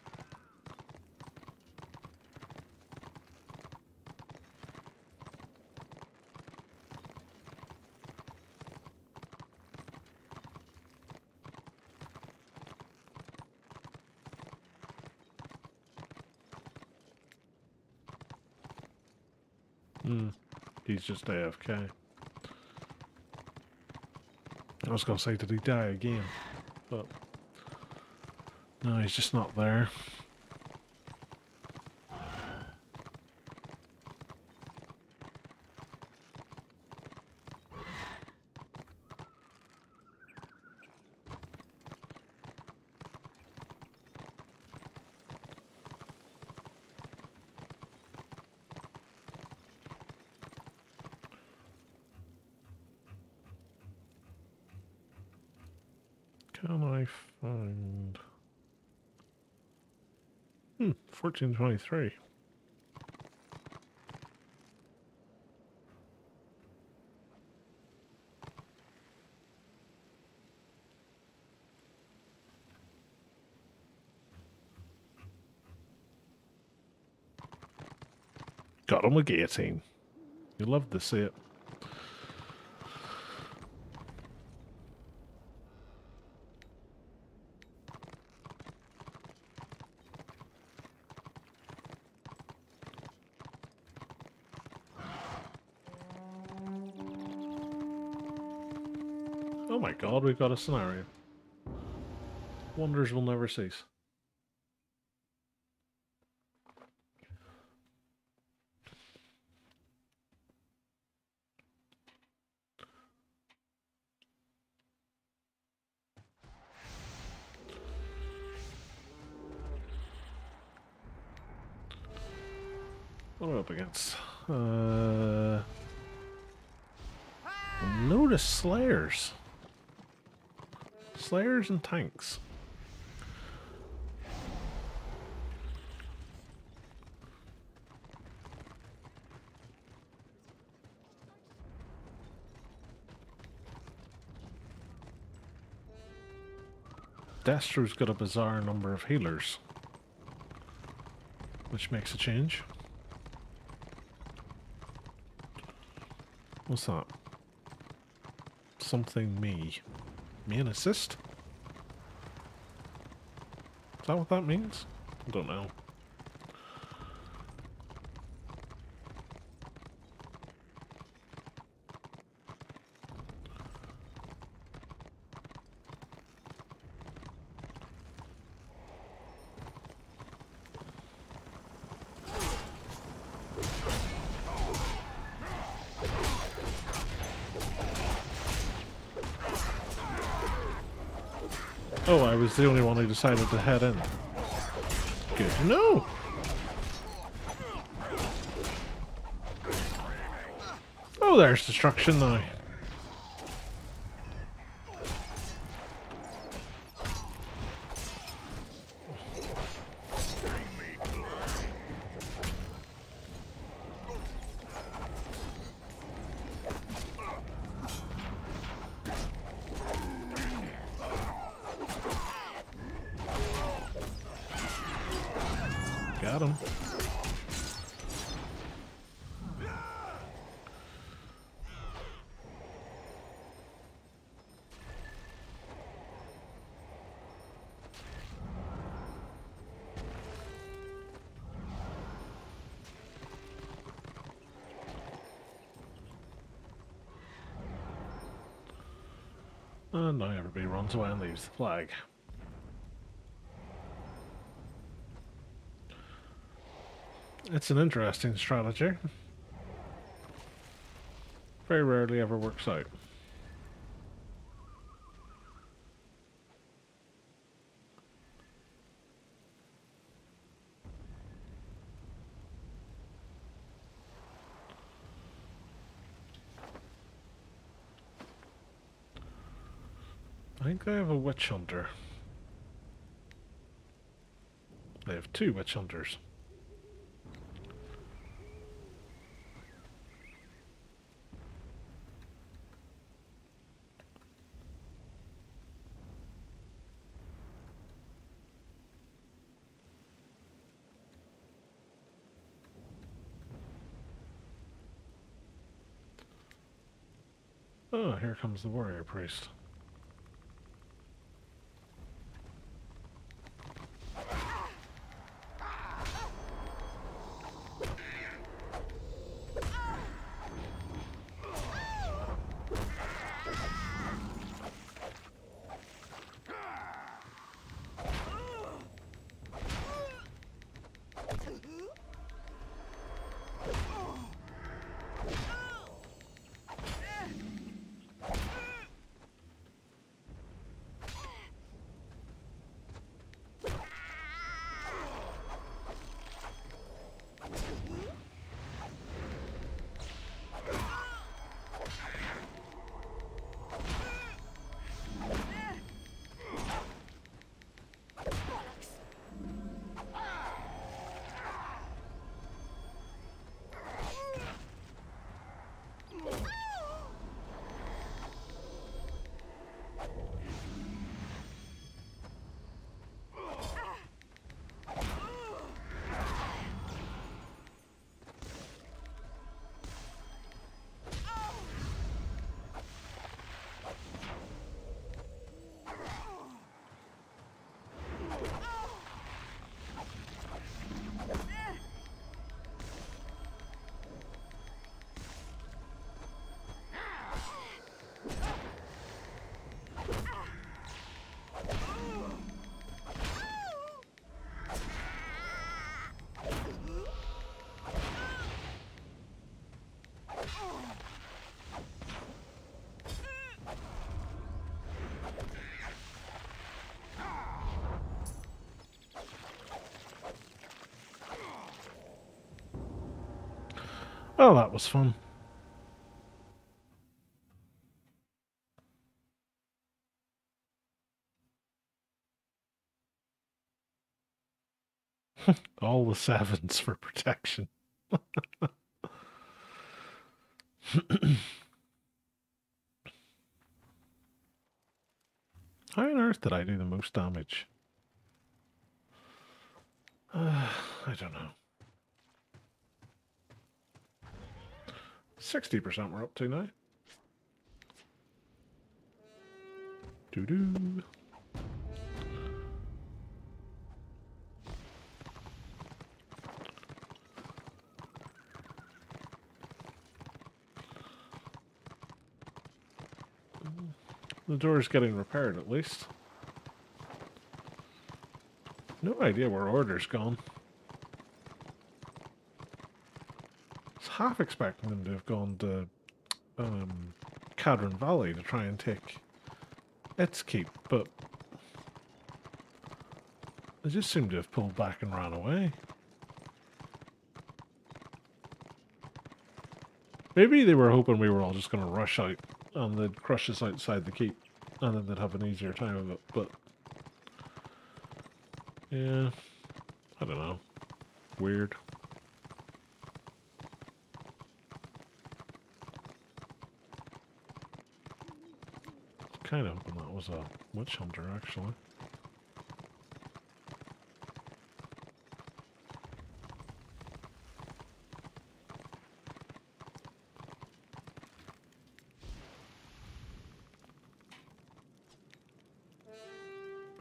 He's just AFK. I was going to say, did he die again? But no, he's just not there. Can I find... 1423. Got him a guillotine. You love to see it. Oh my god, we've got a scenario. Wonders will never cease. What are we up against? Notice Slayers. Slayers and tanks. Destro's got a bizarre number of healers, which makes a change. What's that? Something me. Main assist? Is that what that means? I don't know. Oh, I was the only one who decided to head in. Good to know. Oh, there's destruction now. at him. And now everybody runs away and leaves the flag. It's an interesting strategy. Very rarely ever works out. I think they have a witch hunter. They have 2 witch hunters. Oh, here comes the warrior priest. Oh, that was fun. All the 7s for protection. How on earth did I do the most damage? I don't know. 60% we're up to now. Doo-doo. The door's getting repaired at least. No idea where Order's gone. I was half expecting them to have gone to Cadron Valley to try and take its keep, but they just seem to have pulled back and ran away. Maybe they were hoping we were all just going to rush out and they'd crush us outside the keep, and then they'd have an easier time of it, but yeah, I don't know. Weird. Kind of hoping that was a witch hunter, actually.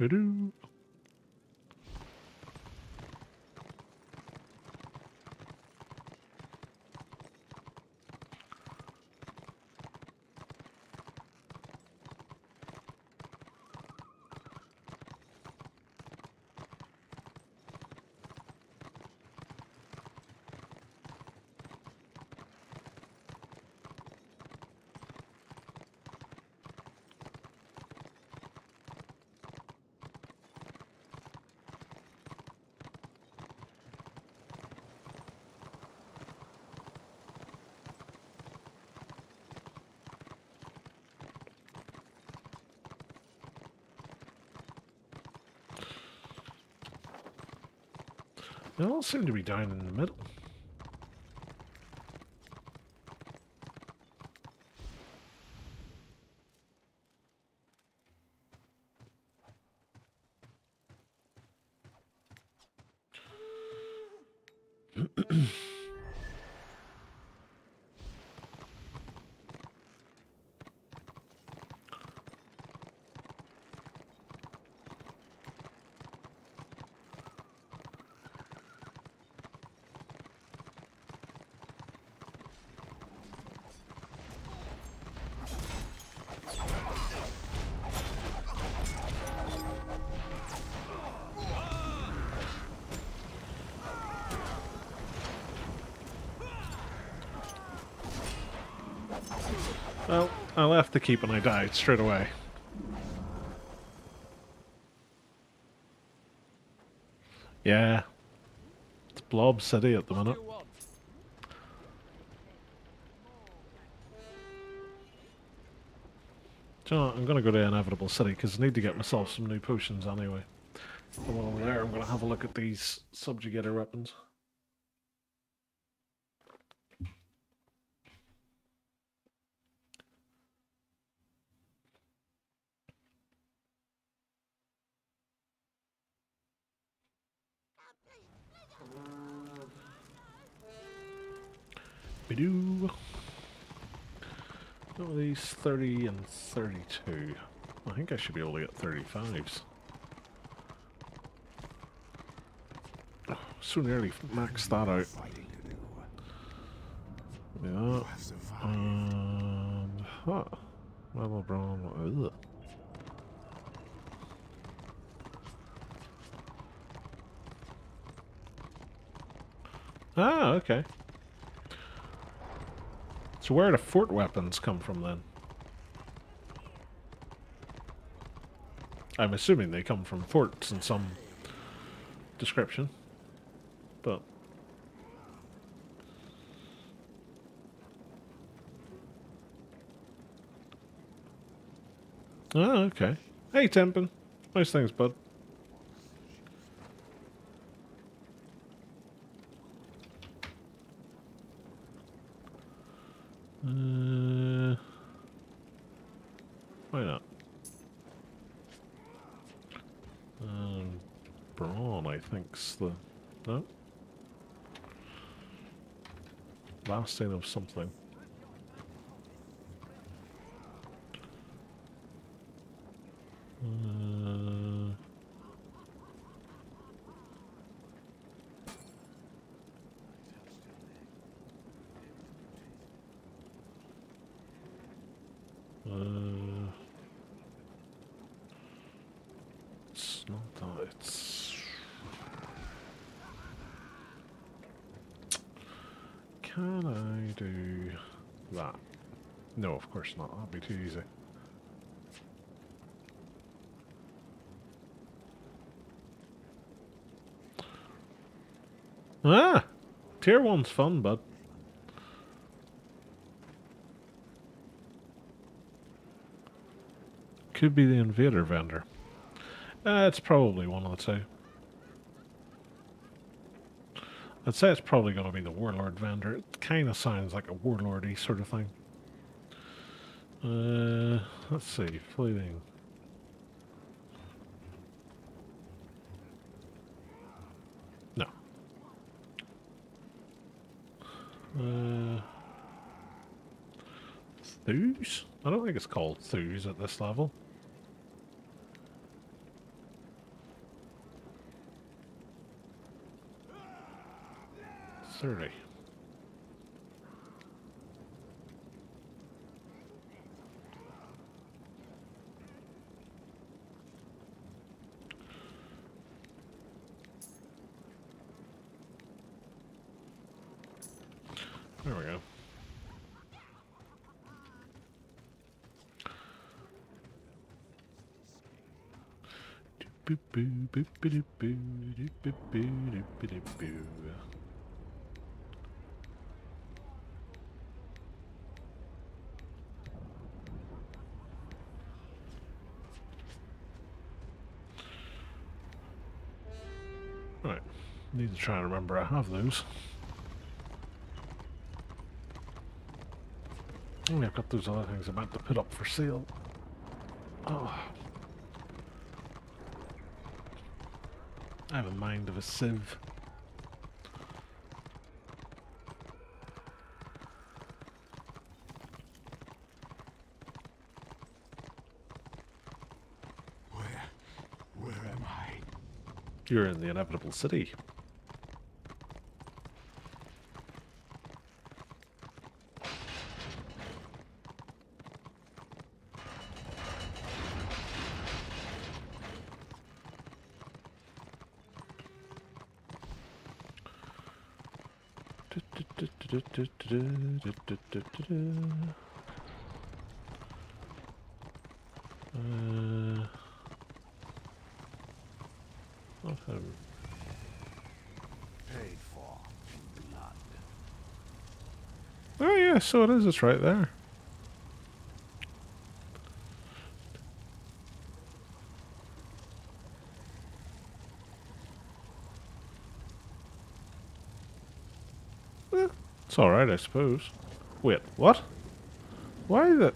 Ba-doo. They all seem to be down in the middle. Well, I left the keep and I died straight away. Yeah. It's Blob City at the minute. Do you know what? I'm going to go to Inevitable City because I need to get myself some new potions anyway. And while we're there, I'm going to have a look at these subjugator weapons. Bidoo. What are these? 30 and 32. I think I should be able to get 35s. Oh, so nearly maxed that out. Yeah. And... Huh. Level Brawn. Ugh. Ah, okay. So where do fort weapons come from then? I'm assuming they come from forts in some description, but... Oh, okay. Hey, Tempin. Nice things, bud. Why not? Brawn, I think's the... No? Last thing of something. It's not that, it's... Can I do that? No, of course not. That'd be too easy. Ah! Tier 1's fun, bud. Could be the invader vendor. It's probably one of the two. I'd say it's probably going to be the warlord vendor. It kind of sounds like a warlordy sort of thing. Let's see. Fleeting. No. Thews? I don't think it's called Thews at this level. 30. There we go. Right, need to try and remember I have those. Oh, I've got those other things I'm about to put up for sale. Oh. I have a mind of a sieve. Where am I? You're in the inevitable city. Not him. Paid for in blood. Oh yeah, so it is. It's right there. It's alright, I suppose. Wait, what? Why the...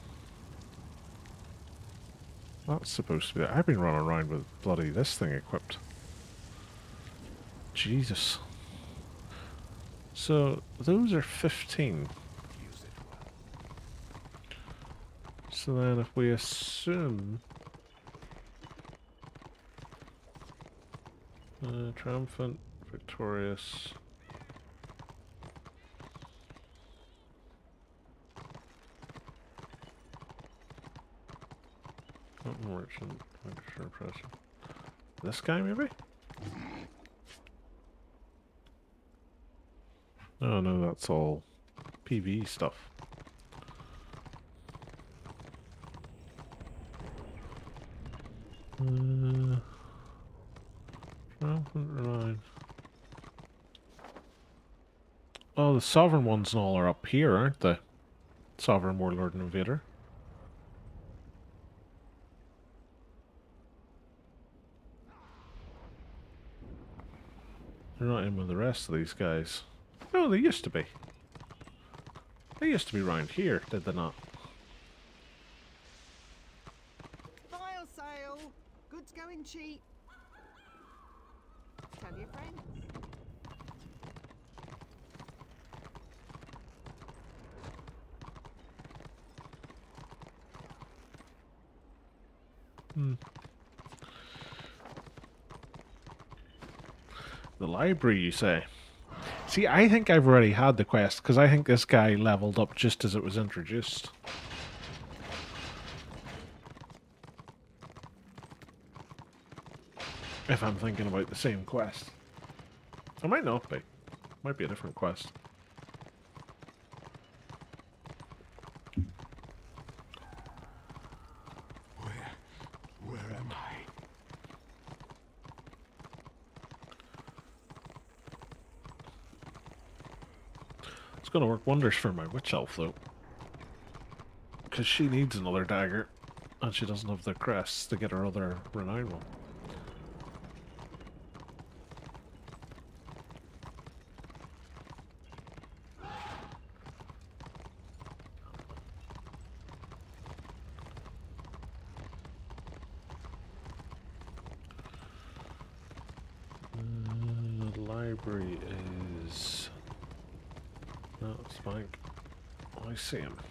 That's supposed to be... I've been running around with bloody this thing equipped. Jesus. So, those are 15. Use it well. So then if we assume... triumphant, victorious... Merchant, Lancashire Pressure. This guy, maybe? Oh no, that's all PvE stuff. Triumphant Rhine. Oh, the Sovereign ones and all are up here, aren't they? Sovereign, Warlord, and Invader. They're not in with the rest of these guys. No, they used to be. They used to be round here, did they not? Fire sale! Goods going cheap. Tell your friends. The library, you say? See, I think I've already had the quest, because I think this guy leveled up just as it was introduced. If I'm thinking about the same quest. I might not be. Might be a different quest. Where am I? It's going to work wonders for my witch elf, though. Because she needs another dagger. And she doesn't have the crests to get her other renown one. The library is... No, Spike. Oh, I see him.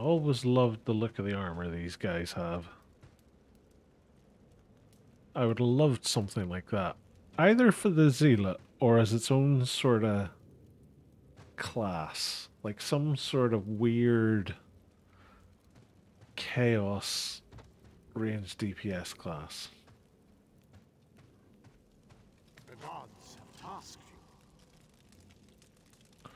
always loved the look of the armor these guys have. I would have loved something like that. Either for the Zealot or as its own sort of class. Like some sort of weird chaos range DPS class. The gods have tasked you.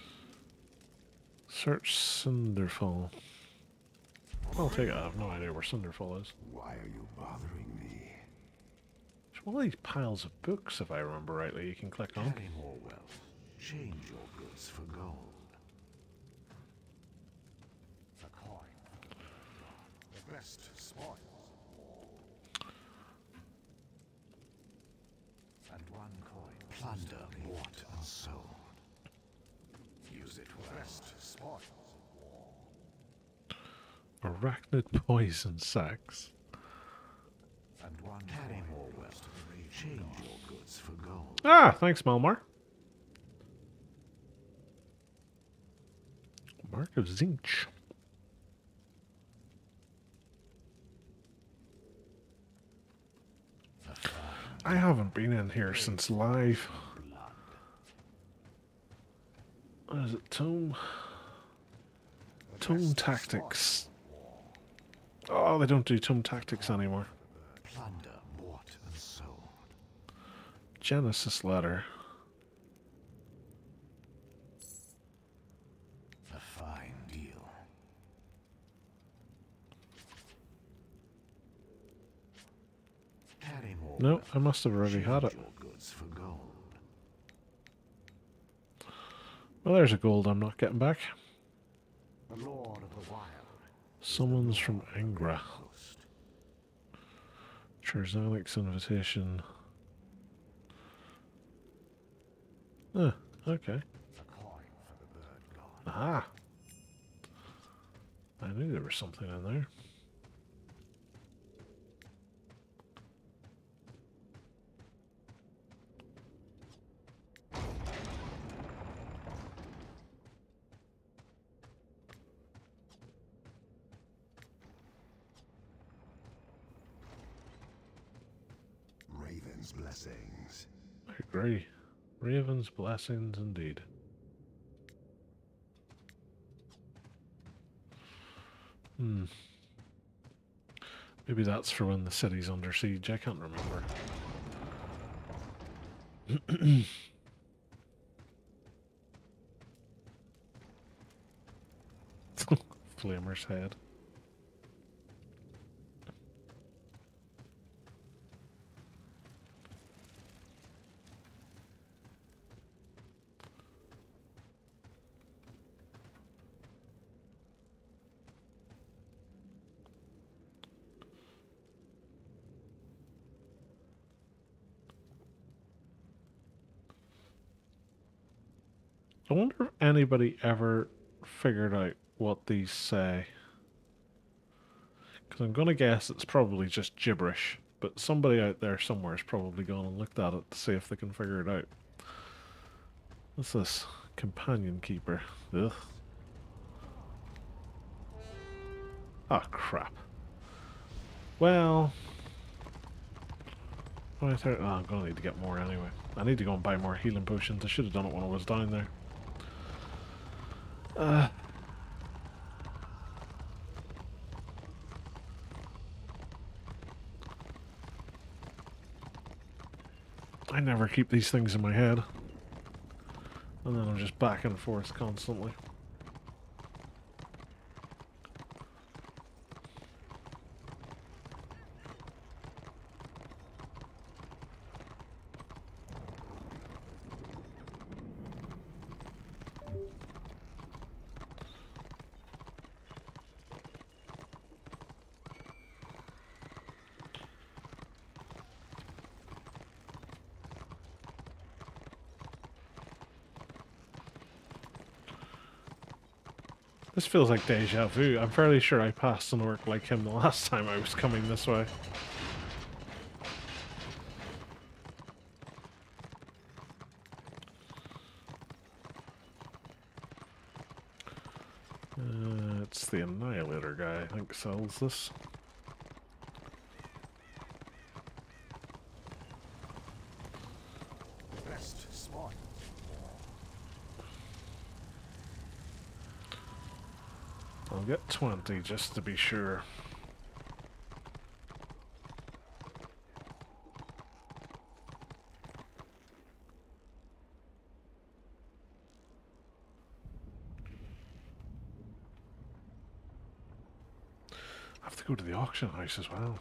Search Cinderfall. I'll take it. I have no idea where Cinderfall is. Why are you bothering me? It's one of these piles of books, if I remember rightly, you can click on. Carry more wealth. Change your goods for gold. A coin. The best spoils. And one coin. Plunder bought and sold. Use it well. Best spoils. Arachnid poison sacks. And one carry more wealth. Change your goods for gold. Ah, thanks, Malmar. Mark of Zinch. I haven't been in here since live. What is it? Tome Tactics. Oh, they don't do Tome Tactics anymore. Plunder bought and sold. Genesis letter. A fine deal. Carry more. No, wealth. I must have already had it. Change your goods for gold. Well, there's a gold I'm not getting back. The Lord of the Wild. Summons from Angra. Host. Charzalic's invitation. Ah, okay. A coin for the bird god. Aha! I knew there was something in there. Raven's blessings. I agree. Raven's blessings indeed. Maybe that's for when the city's under siege. I can't remember. Flamer's head. I wonder if anybody ever figured out what these say. Because I'm going to guess it's probably just gibberish. But somebody out there somewhere has probably gone and looked at it to see if they can figure it out. What's this? Companion keeper. Ugh. Ah, crap. Well... oh, I'm going to need to get more anyway. I need to go and buy more healing potions. I should have done it when I was down there. I never keep these things in my head. And then I'm just back and forth constantly. This feels like deja vu. I'm fairly sure I passed an orc like him the last time I was coming this way. It's the Annihilator guy, I think, sells this. Best spot. I'll get 20 just to be sure. I have to go to the auction house as well.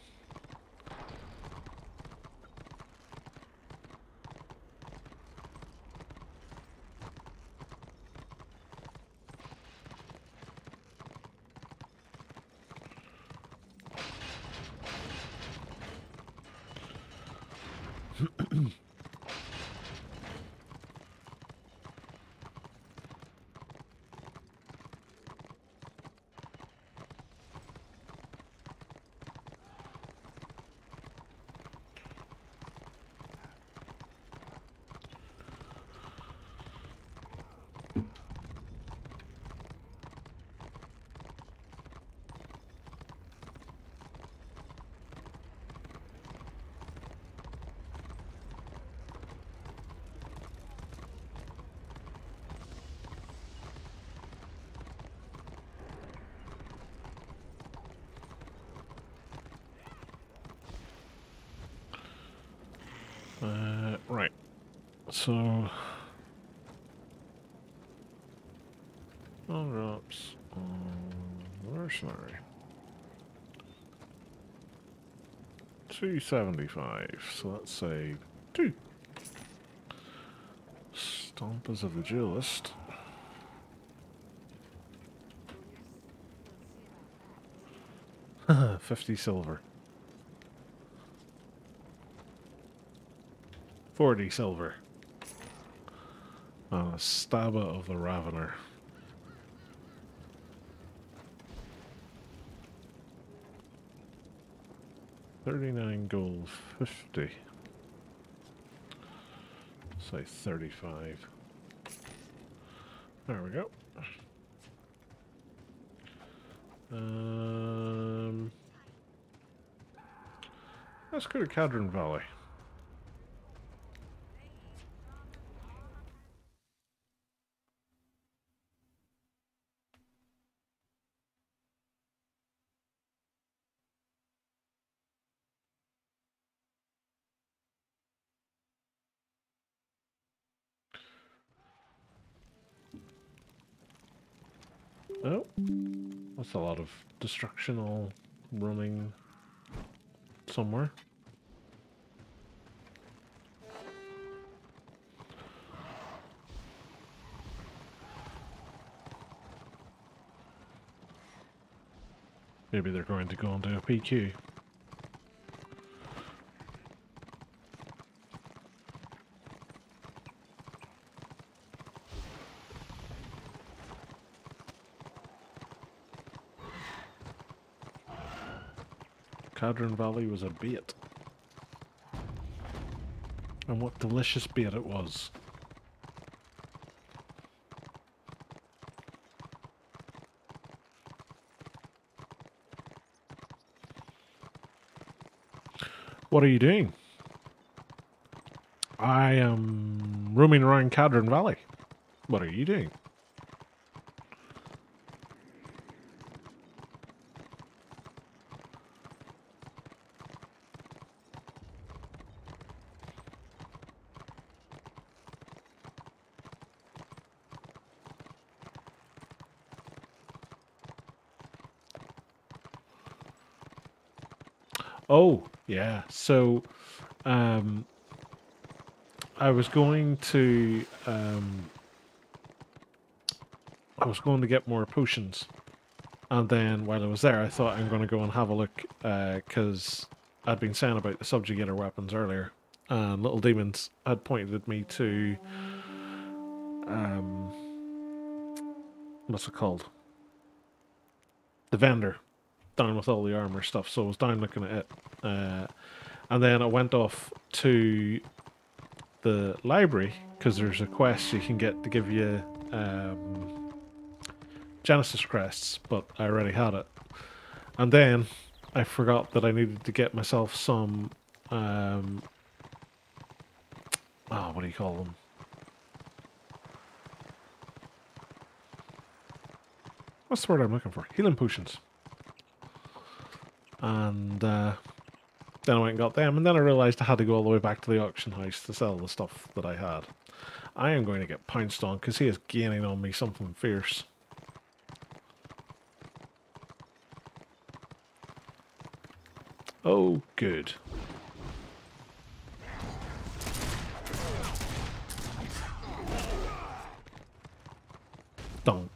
Right. So, all drops on mercenary. 275. So let's say 2. Stompers of the Duelist. Haha, 50 silver. 40 silver. And a Stabba of the Ravener. $39 gold, 50. Say 35. There we go. Let's go to Cadron Valley. Oh, that's a lot of destruction all running somewhere. Maybe they're going to go into a PQ. Cadron Valley was a bait. And what delicious bait it was. What are you doing? I am roaming around Cadron Valley. What are you doing? Oh, yeah. So, I was going to get more potions, and then while I was there, I thought I'm going to go and have a look because I'd been saying about the subjugator weapons earlier, and Little Demons had pointed me to what's it called? The vendor down with all the armor stuff. So I was down looking at it, and then I went off to the library because there's a quest you can get to give you Genesis crests, but I already had it. And then I forgot that I needed to get myself some, what do you call them? What's the word I'm looking for? Healing potions. And then I went and got them, and then I realised I had to go all the way back to the auction house to sell the stuff that I had. I am going to get pounced on because he is gaining on me something fierce. Oh, good. Dunk.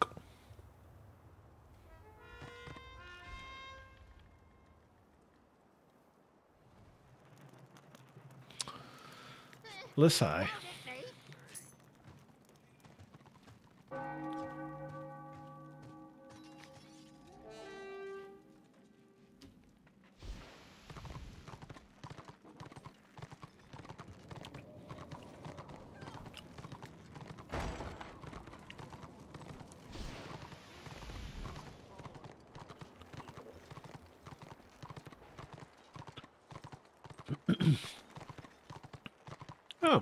Lissai. Oh.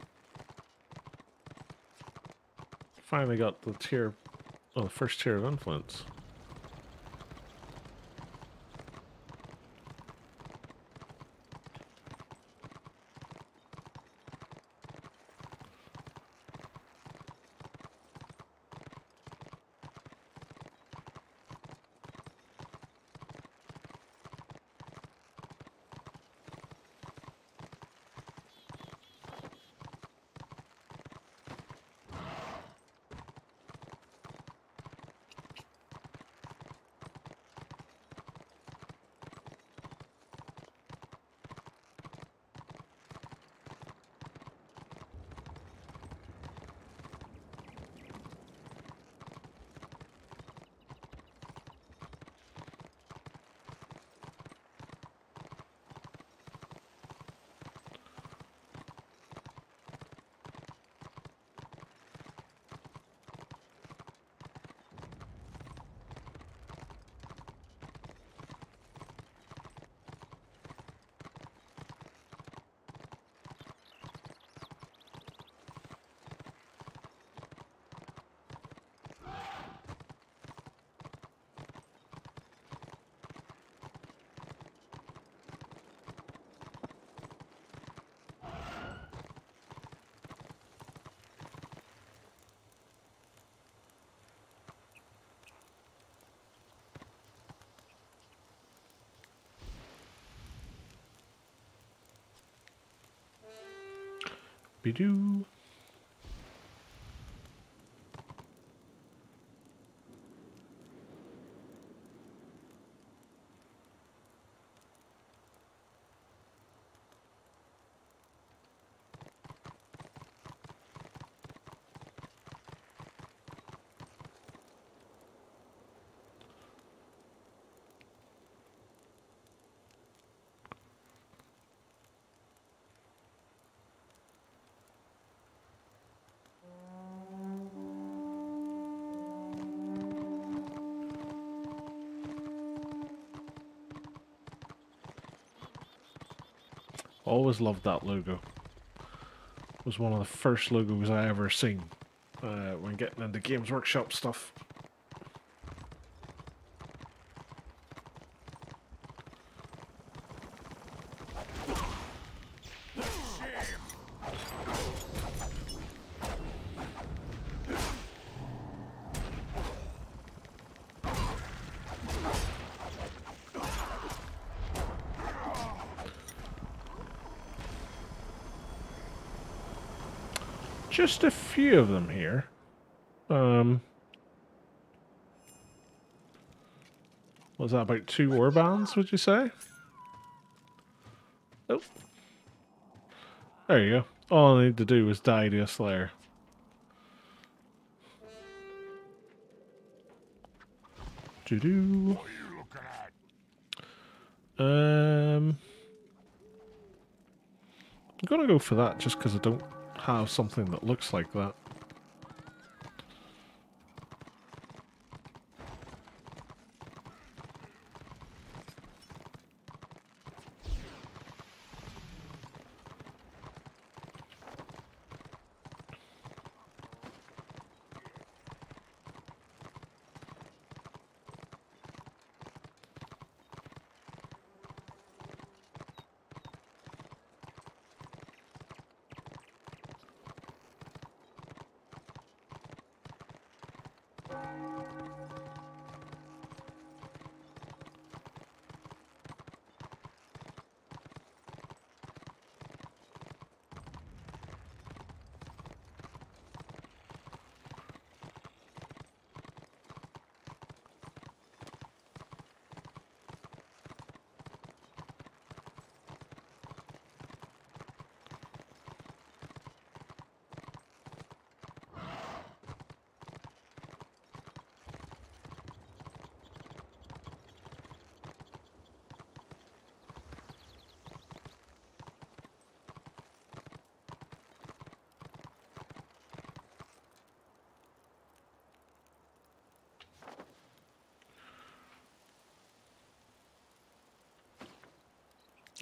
Finally got the tier, well, the first tier of influence. Bidoo. Always loved that logo. It was one of the first logos I ever seen when getting into Games Workshop stuff. Just a few of them here. Was that about 2 ore bands, would you say? Oh. There you go. All I need to do is die to a Slayer. Doo-doo. I'm gonna go for that just because I don't have something that looks like that.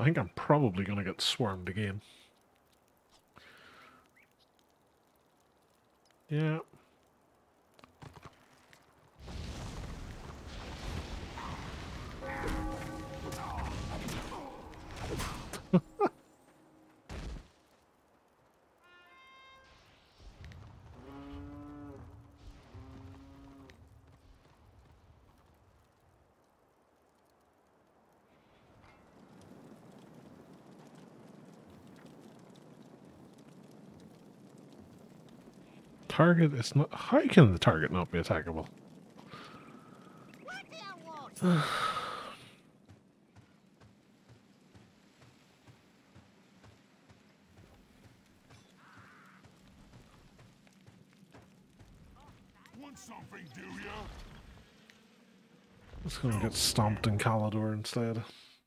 I think I'm probably going to get swarmed again. Yeah. Target is not... How can the target not be attackable? What do you want? Want something, do ya? It's going to get stomped in Calidor instead.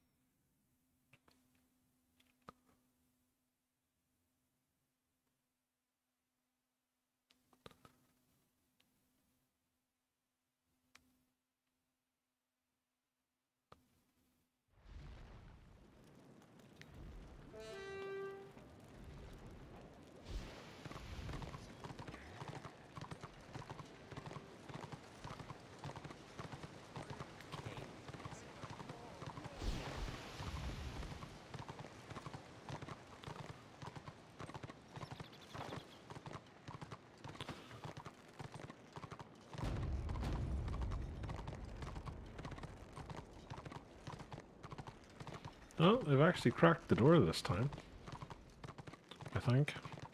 Oh, they've actually cracked the door this time. I think.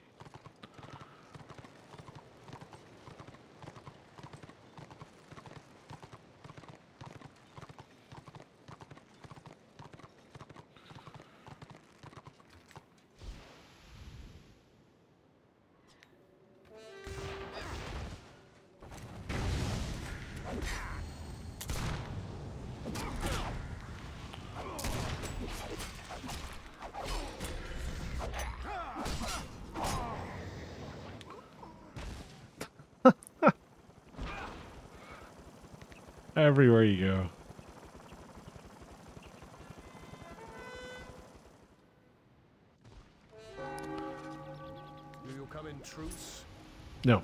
Everywhere you go. Do you come in truce? No.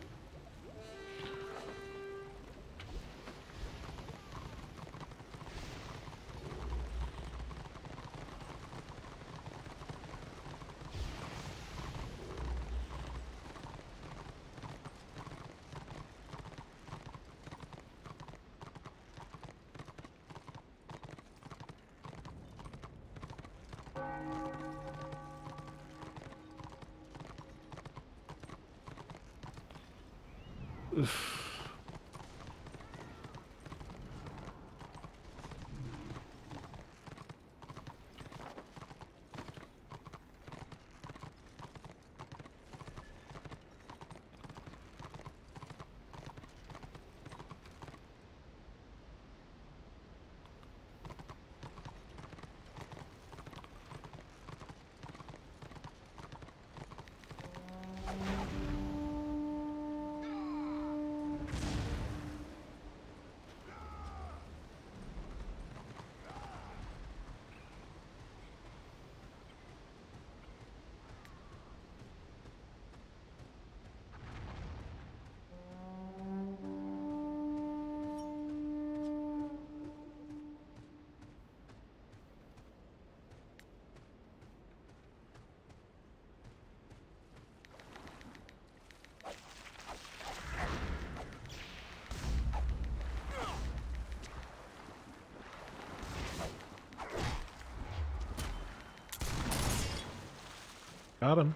Got him.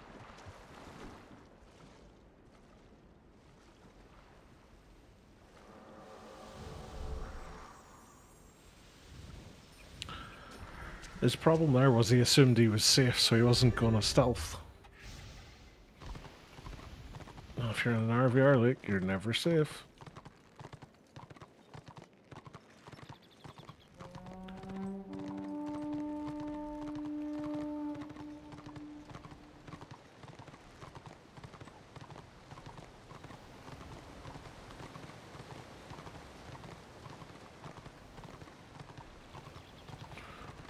His problem there was he assumed he was safe, so he wasn't going to stealth. Well, if you're in an RVR lake, you're never safe.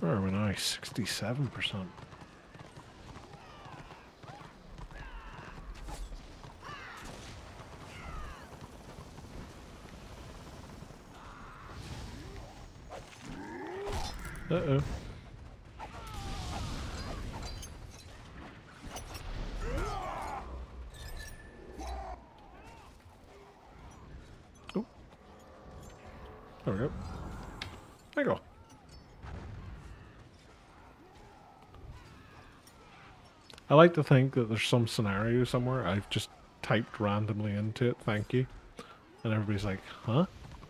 Where are we now? 67%. Uh-oh. Oh. There we go. There you go. I like to think that there's some scenario somewhere I've just typed randomly into it, thank you. And everybody's like, huh?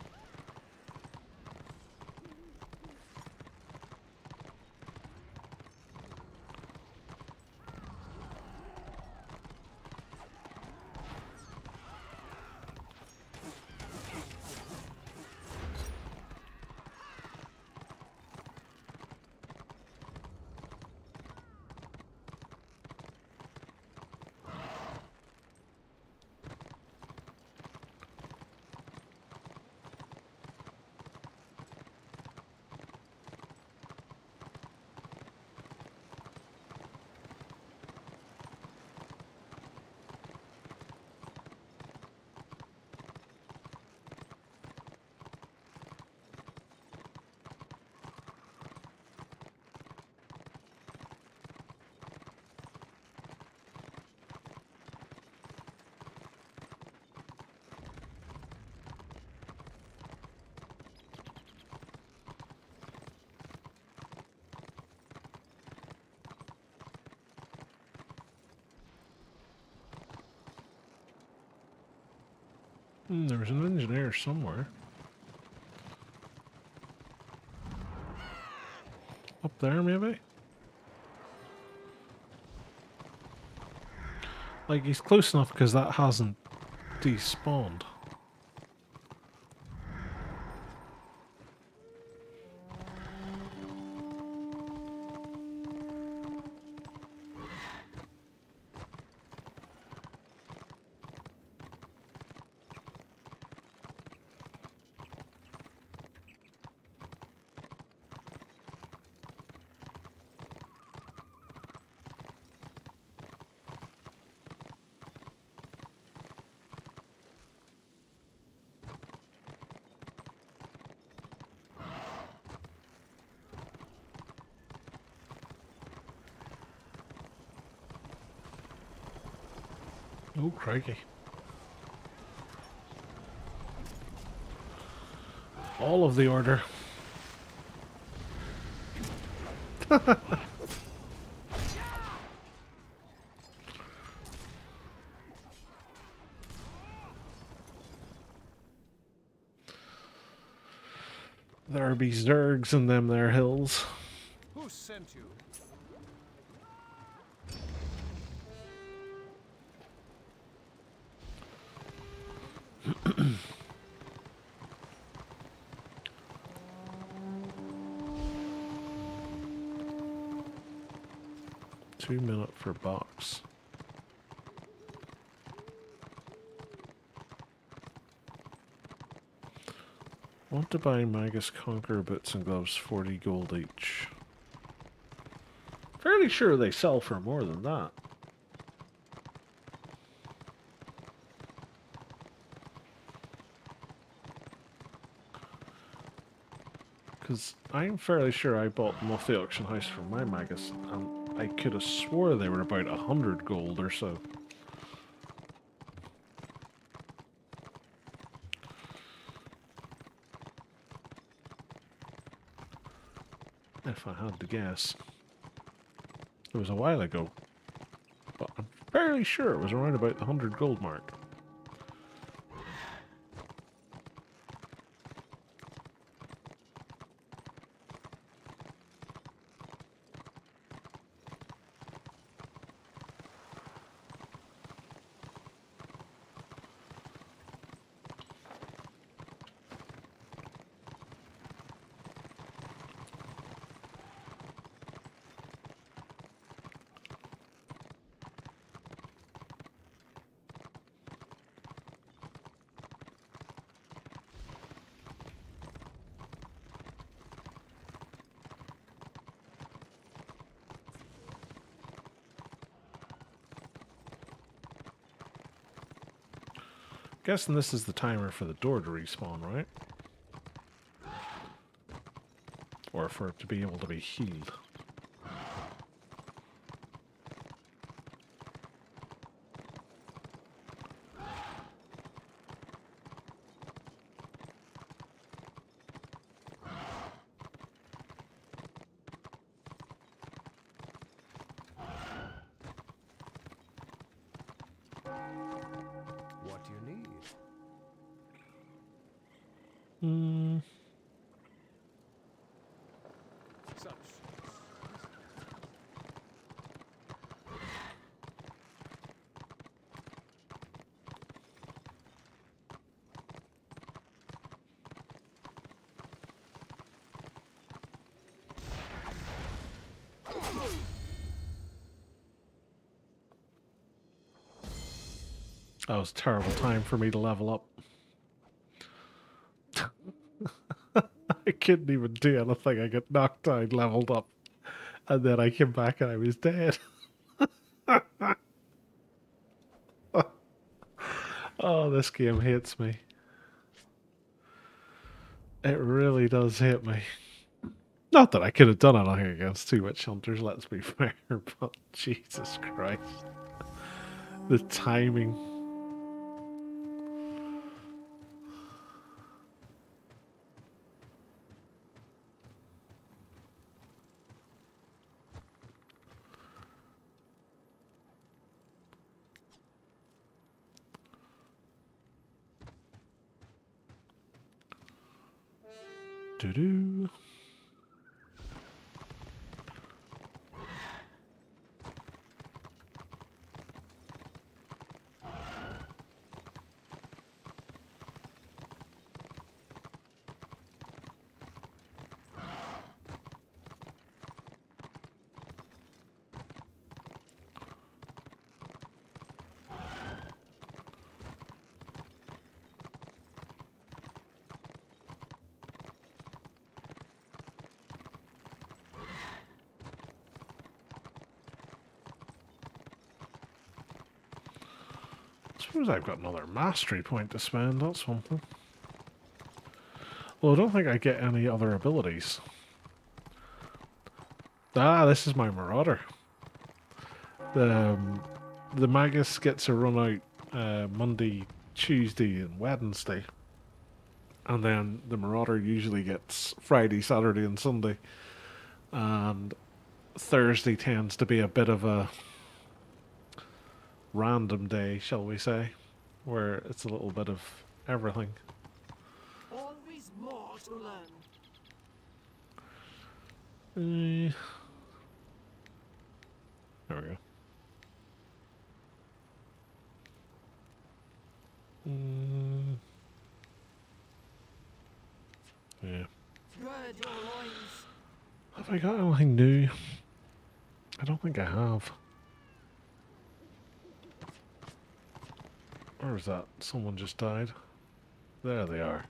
There was an engineer somewhere. Up there, maybe? Like, he's close enough because that hasn't despawned. Oh, crikey. All of the order. There be zergs in them there hills. Who sent you? 2 minutes for box. Want to buy Magus Conqueror boots and gloves, 40 gold each. Fairly sure they sell for more than that. Because I'm fairly sure I bought them off the auction house from my Magus, and I could have swore they were about 100 gold or so. If I had to guess. It was a while ago, but I'm fairly sure it was around about the 100 gold mark. Guessing this is the timer for the door to respawn, right? Or for it to be able to be healed. What do you need? Hmm. Such. That was a terrible time for me to level up. I couldn't even do anything. I got knocked down, leveled up, and then I came back and I was dead. Oh, this game hates me. It really does hate me. Not that I could have done anything against two witch hunters, let's be fair, but Jesus Christ. The timing. Doo-doo. I suppose I've got another mastery point to spend, that's something. Well, I don't think I get any other abilities. Ah, this is my Marauder. The Magus gets a run out Monday, Tuesday, and Wednesday. And then the Marauder usually gets Friday, Saturday, and Sunday. And Thursday tends to be a bit of a random day, shall we say, where it's a little bit of everything. Always more to learn. There we go. Yeah. Gird your loins. Have I got anything new? I don't think I have. Where is that? Someone just died. There they are.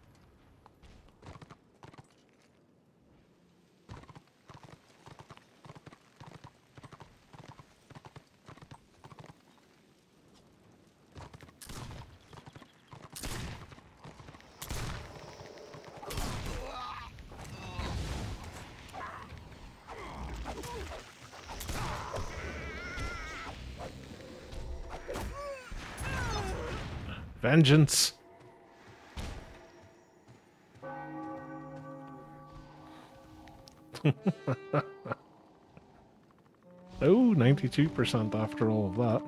Vengeance! Oh, 92% after all of that.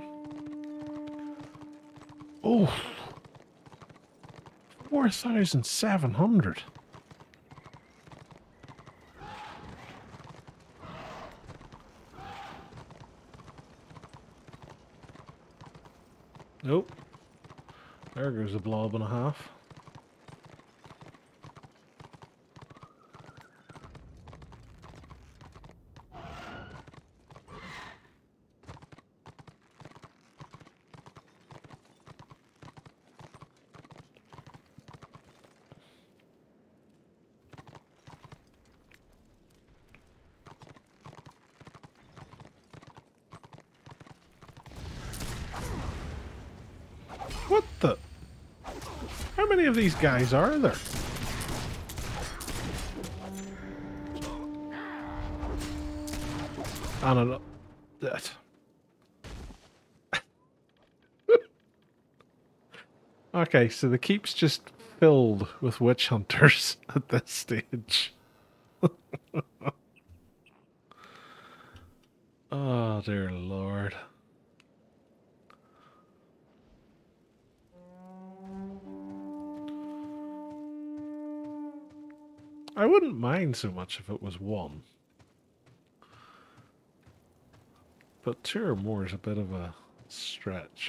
Oh! 4,700. Nope. There goes a blob and a half. What the? How many of these guys are there? I don't know. That. Okay, so the keep's just filled with witch hunters at this stage. Oh, dear Lord. I wouldn't mind so much if it was one. But two or more is a bit of a stretch.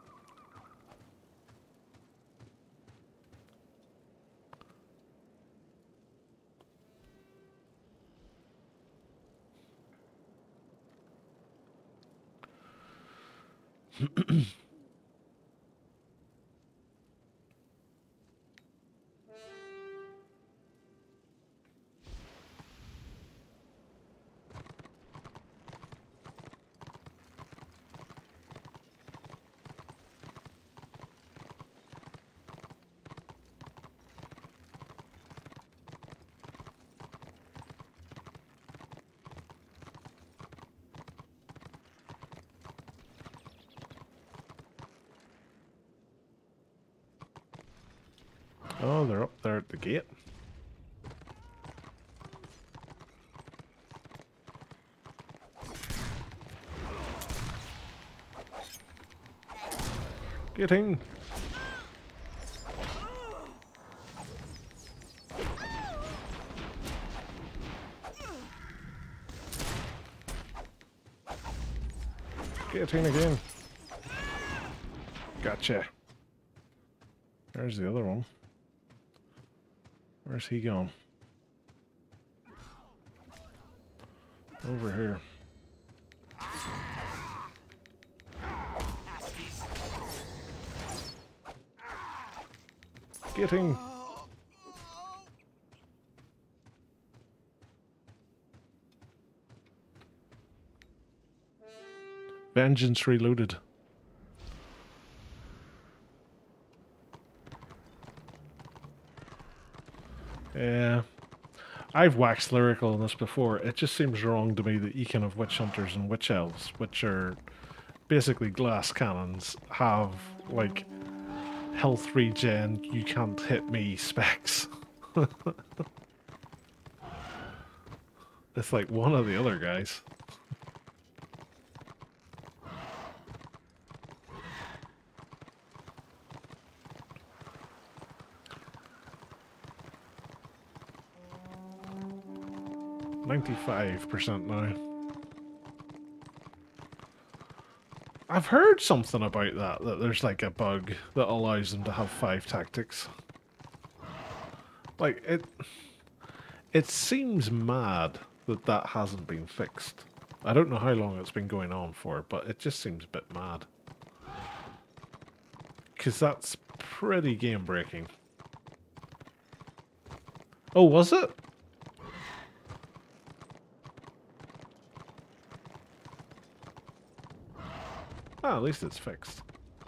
Oh, they're up there at the gate. Getting. Getting again. Gotcha. There's the other one. Where's he going? Over here. Getting. Vengeance Reloaded. Yeah. I've waxed lyrical on this before. It just seems wrong to me that you can have witch hunters and witch elves, which are basically glass cannons, have like health regen, you can't hit me specs. It's like one of the other guys. %95 now. I've heard something about that there's like a bug that allows them to have 5 tactics. Like, it seems mad that that hasn't been fixed. I don't know how long it's been going on for, but it just seems a bit mad. Because that's pretty game-breaking. Oh, was it? Ah, at least it's fixed.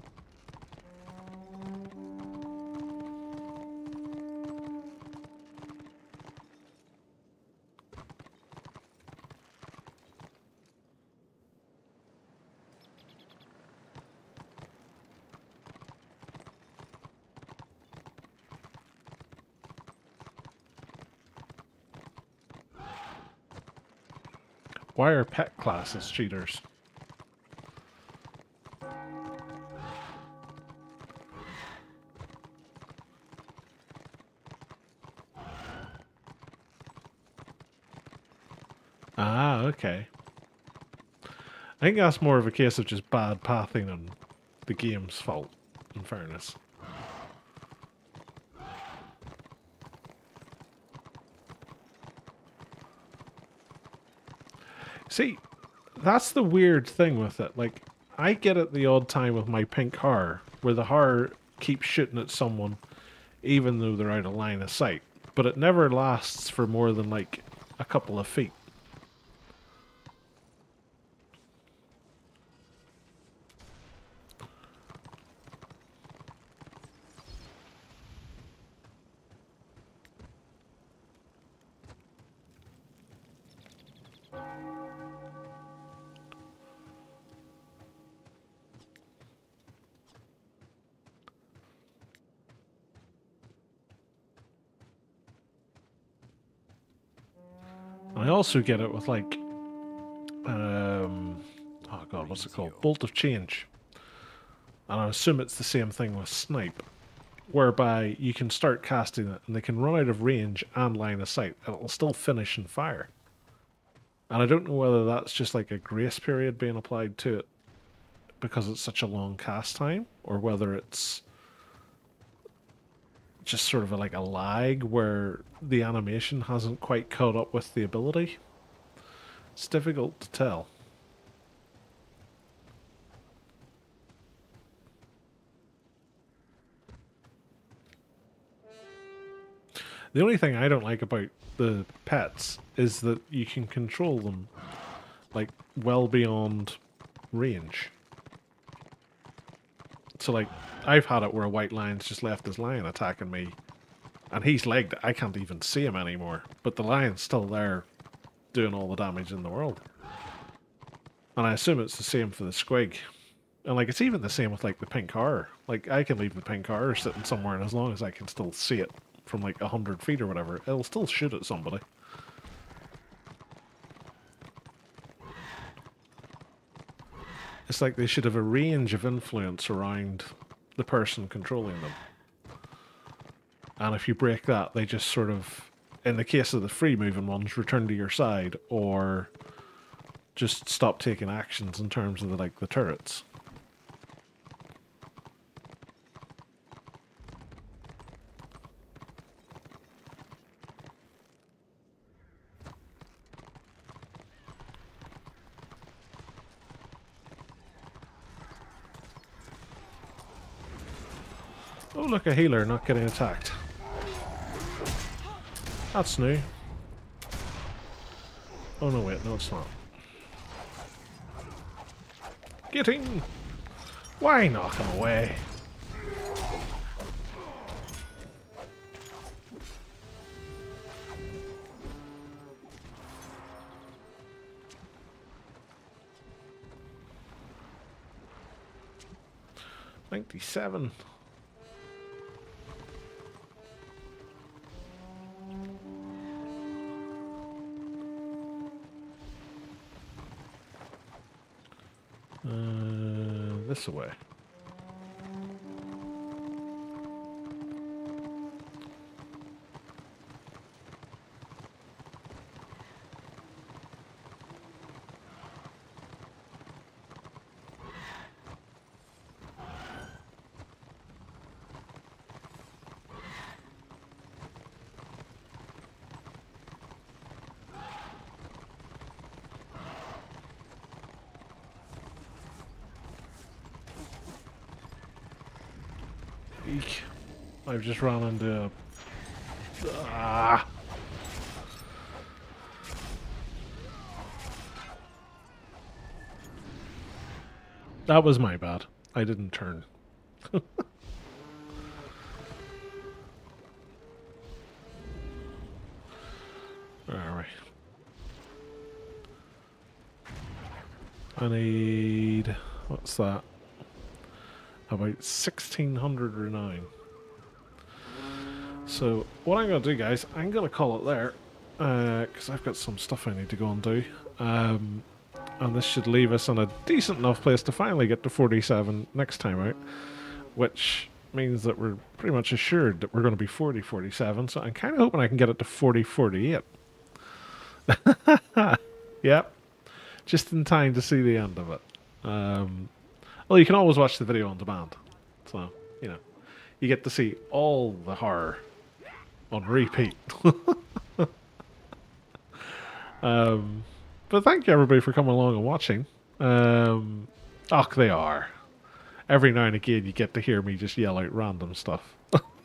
Why are pet classes cheaters? Ah, okay. I think that's more of a case of just bad pathing on the game's fault, in fairness. See, that's the weird thing with it. Like, I get it the odd time with my pink har, where the har keeps shooting at someone even though they're out of line of sight. But it never lasts for more than, like, a couple of feet. I also get it with like, oh god, what's it called? Bolt of Change. And I assume it's the same thing with Snipe, whereby you can start casting it and they can run out of range and line of sight, and it'll still finish and fire. And I don't know whether that's just like a grace period being applied to it because it's such a long cast time, or whether it's just sort of like a lag where the animation hasn't quite caught up with the ability. It's difficult to tell. The only thing I don't like about the pets is that you can control them like well beyond range. So like, I've had it where a white lion's just left his lion attacking me, and he's legged it. I can't even see him anymore, but the lion's still there doing all the damage in the world. And I assume it's the same for the squig. And like, it's even the same with like the pink horror. Like, I can leave the pink horror sitting somewhere, and as long as I can still see it from like 100 feet or whatever, it'll still shoot at somebody. It's like they should have a range of influence around the person controlling them. And if you break that, they just sort of, in the case of the free moving ones, return to your side, or just stop taking actions in terms of the turrets. Oh, look, a healer not getting attacked. That's new. Oh no, wait, no it's not. Get in! Why knock him away? $97. This away. Eek. I've just run into... Ah! That was my bad. I didn't turn. Alright. I need... What's that? About 1600 renown. So what I'm going to do, guys, I'm going to call it there, because I've got some stuff I need to go and do, and this should leave us in a decent enough place to finally get to 47 next time out, which means that we're pretty much assured that we're going to be 40-47, so I'm kind of hoping I can get it to 40-48. Yep, just in time to see the end of it. Well, you can always watch the video on demand, so, you know, you get to see all the horror on repeat. But thank you, everybody, for coming along and watching. They are. Every now and again, you get to hear me just yell out random stuff.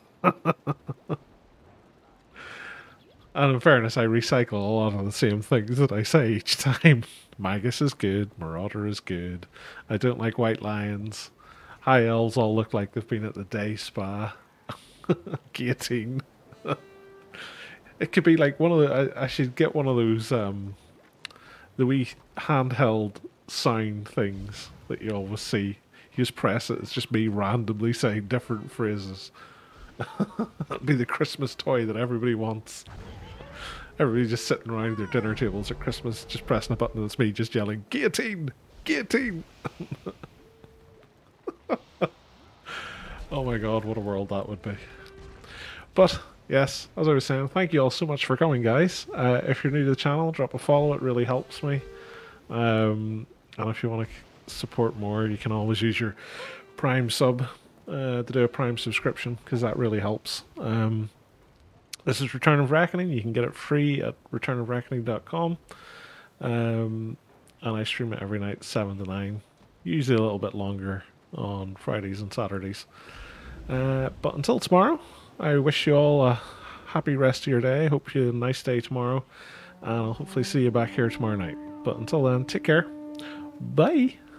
And in fairness, I recycle a lot of the same things that I say each time. Magus is good. Marauder is good. I don't like white lions. High elves all look like they've been at the day spa. Guillotine. It could be like one of the... I should get one of those... the wee handheld sound things that you always see. You just press it. It's just me randomly saying different phrases. It'll be the Christmas toy that everybody wants. Everybody just sitting around their dinner tables at Christmas, just pressing a button, and it's me just yelling, "Guillotine! Guillotine!" Oh my god, what a world that would be. But, yes, as I was saying, thank you all so much for coming, guys. If you're new to the channel, drop a follow, it really helps me. And if you want to support more, you can always use your Prime sub to do a Prime subscription, because that really helps. This is Return of Reckoning. You can get it free at returnofreckoning.com. And I stream it every night, 7 to 9. Usually a little bit longer on Fridays and Saturdays. But until tomorrow, I wish you all a happy rest of your day. Hope you have a nice day tomorrow. And I'll hopefully see you back here tomorrow night. But until then, take care. Bye.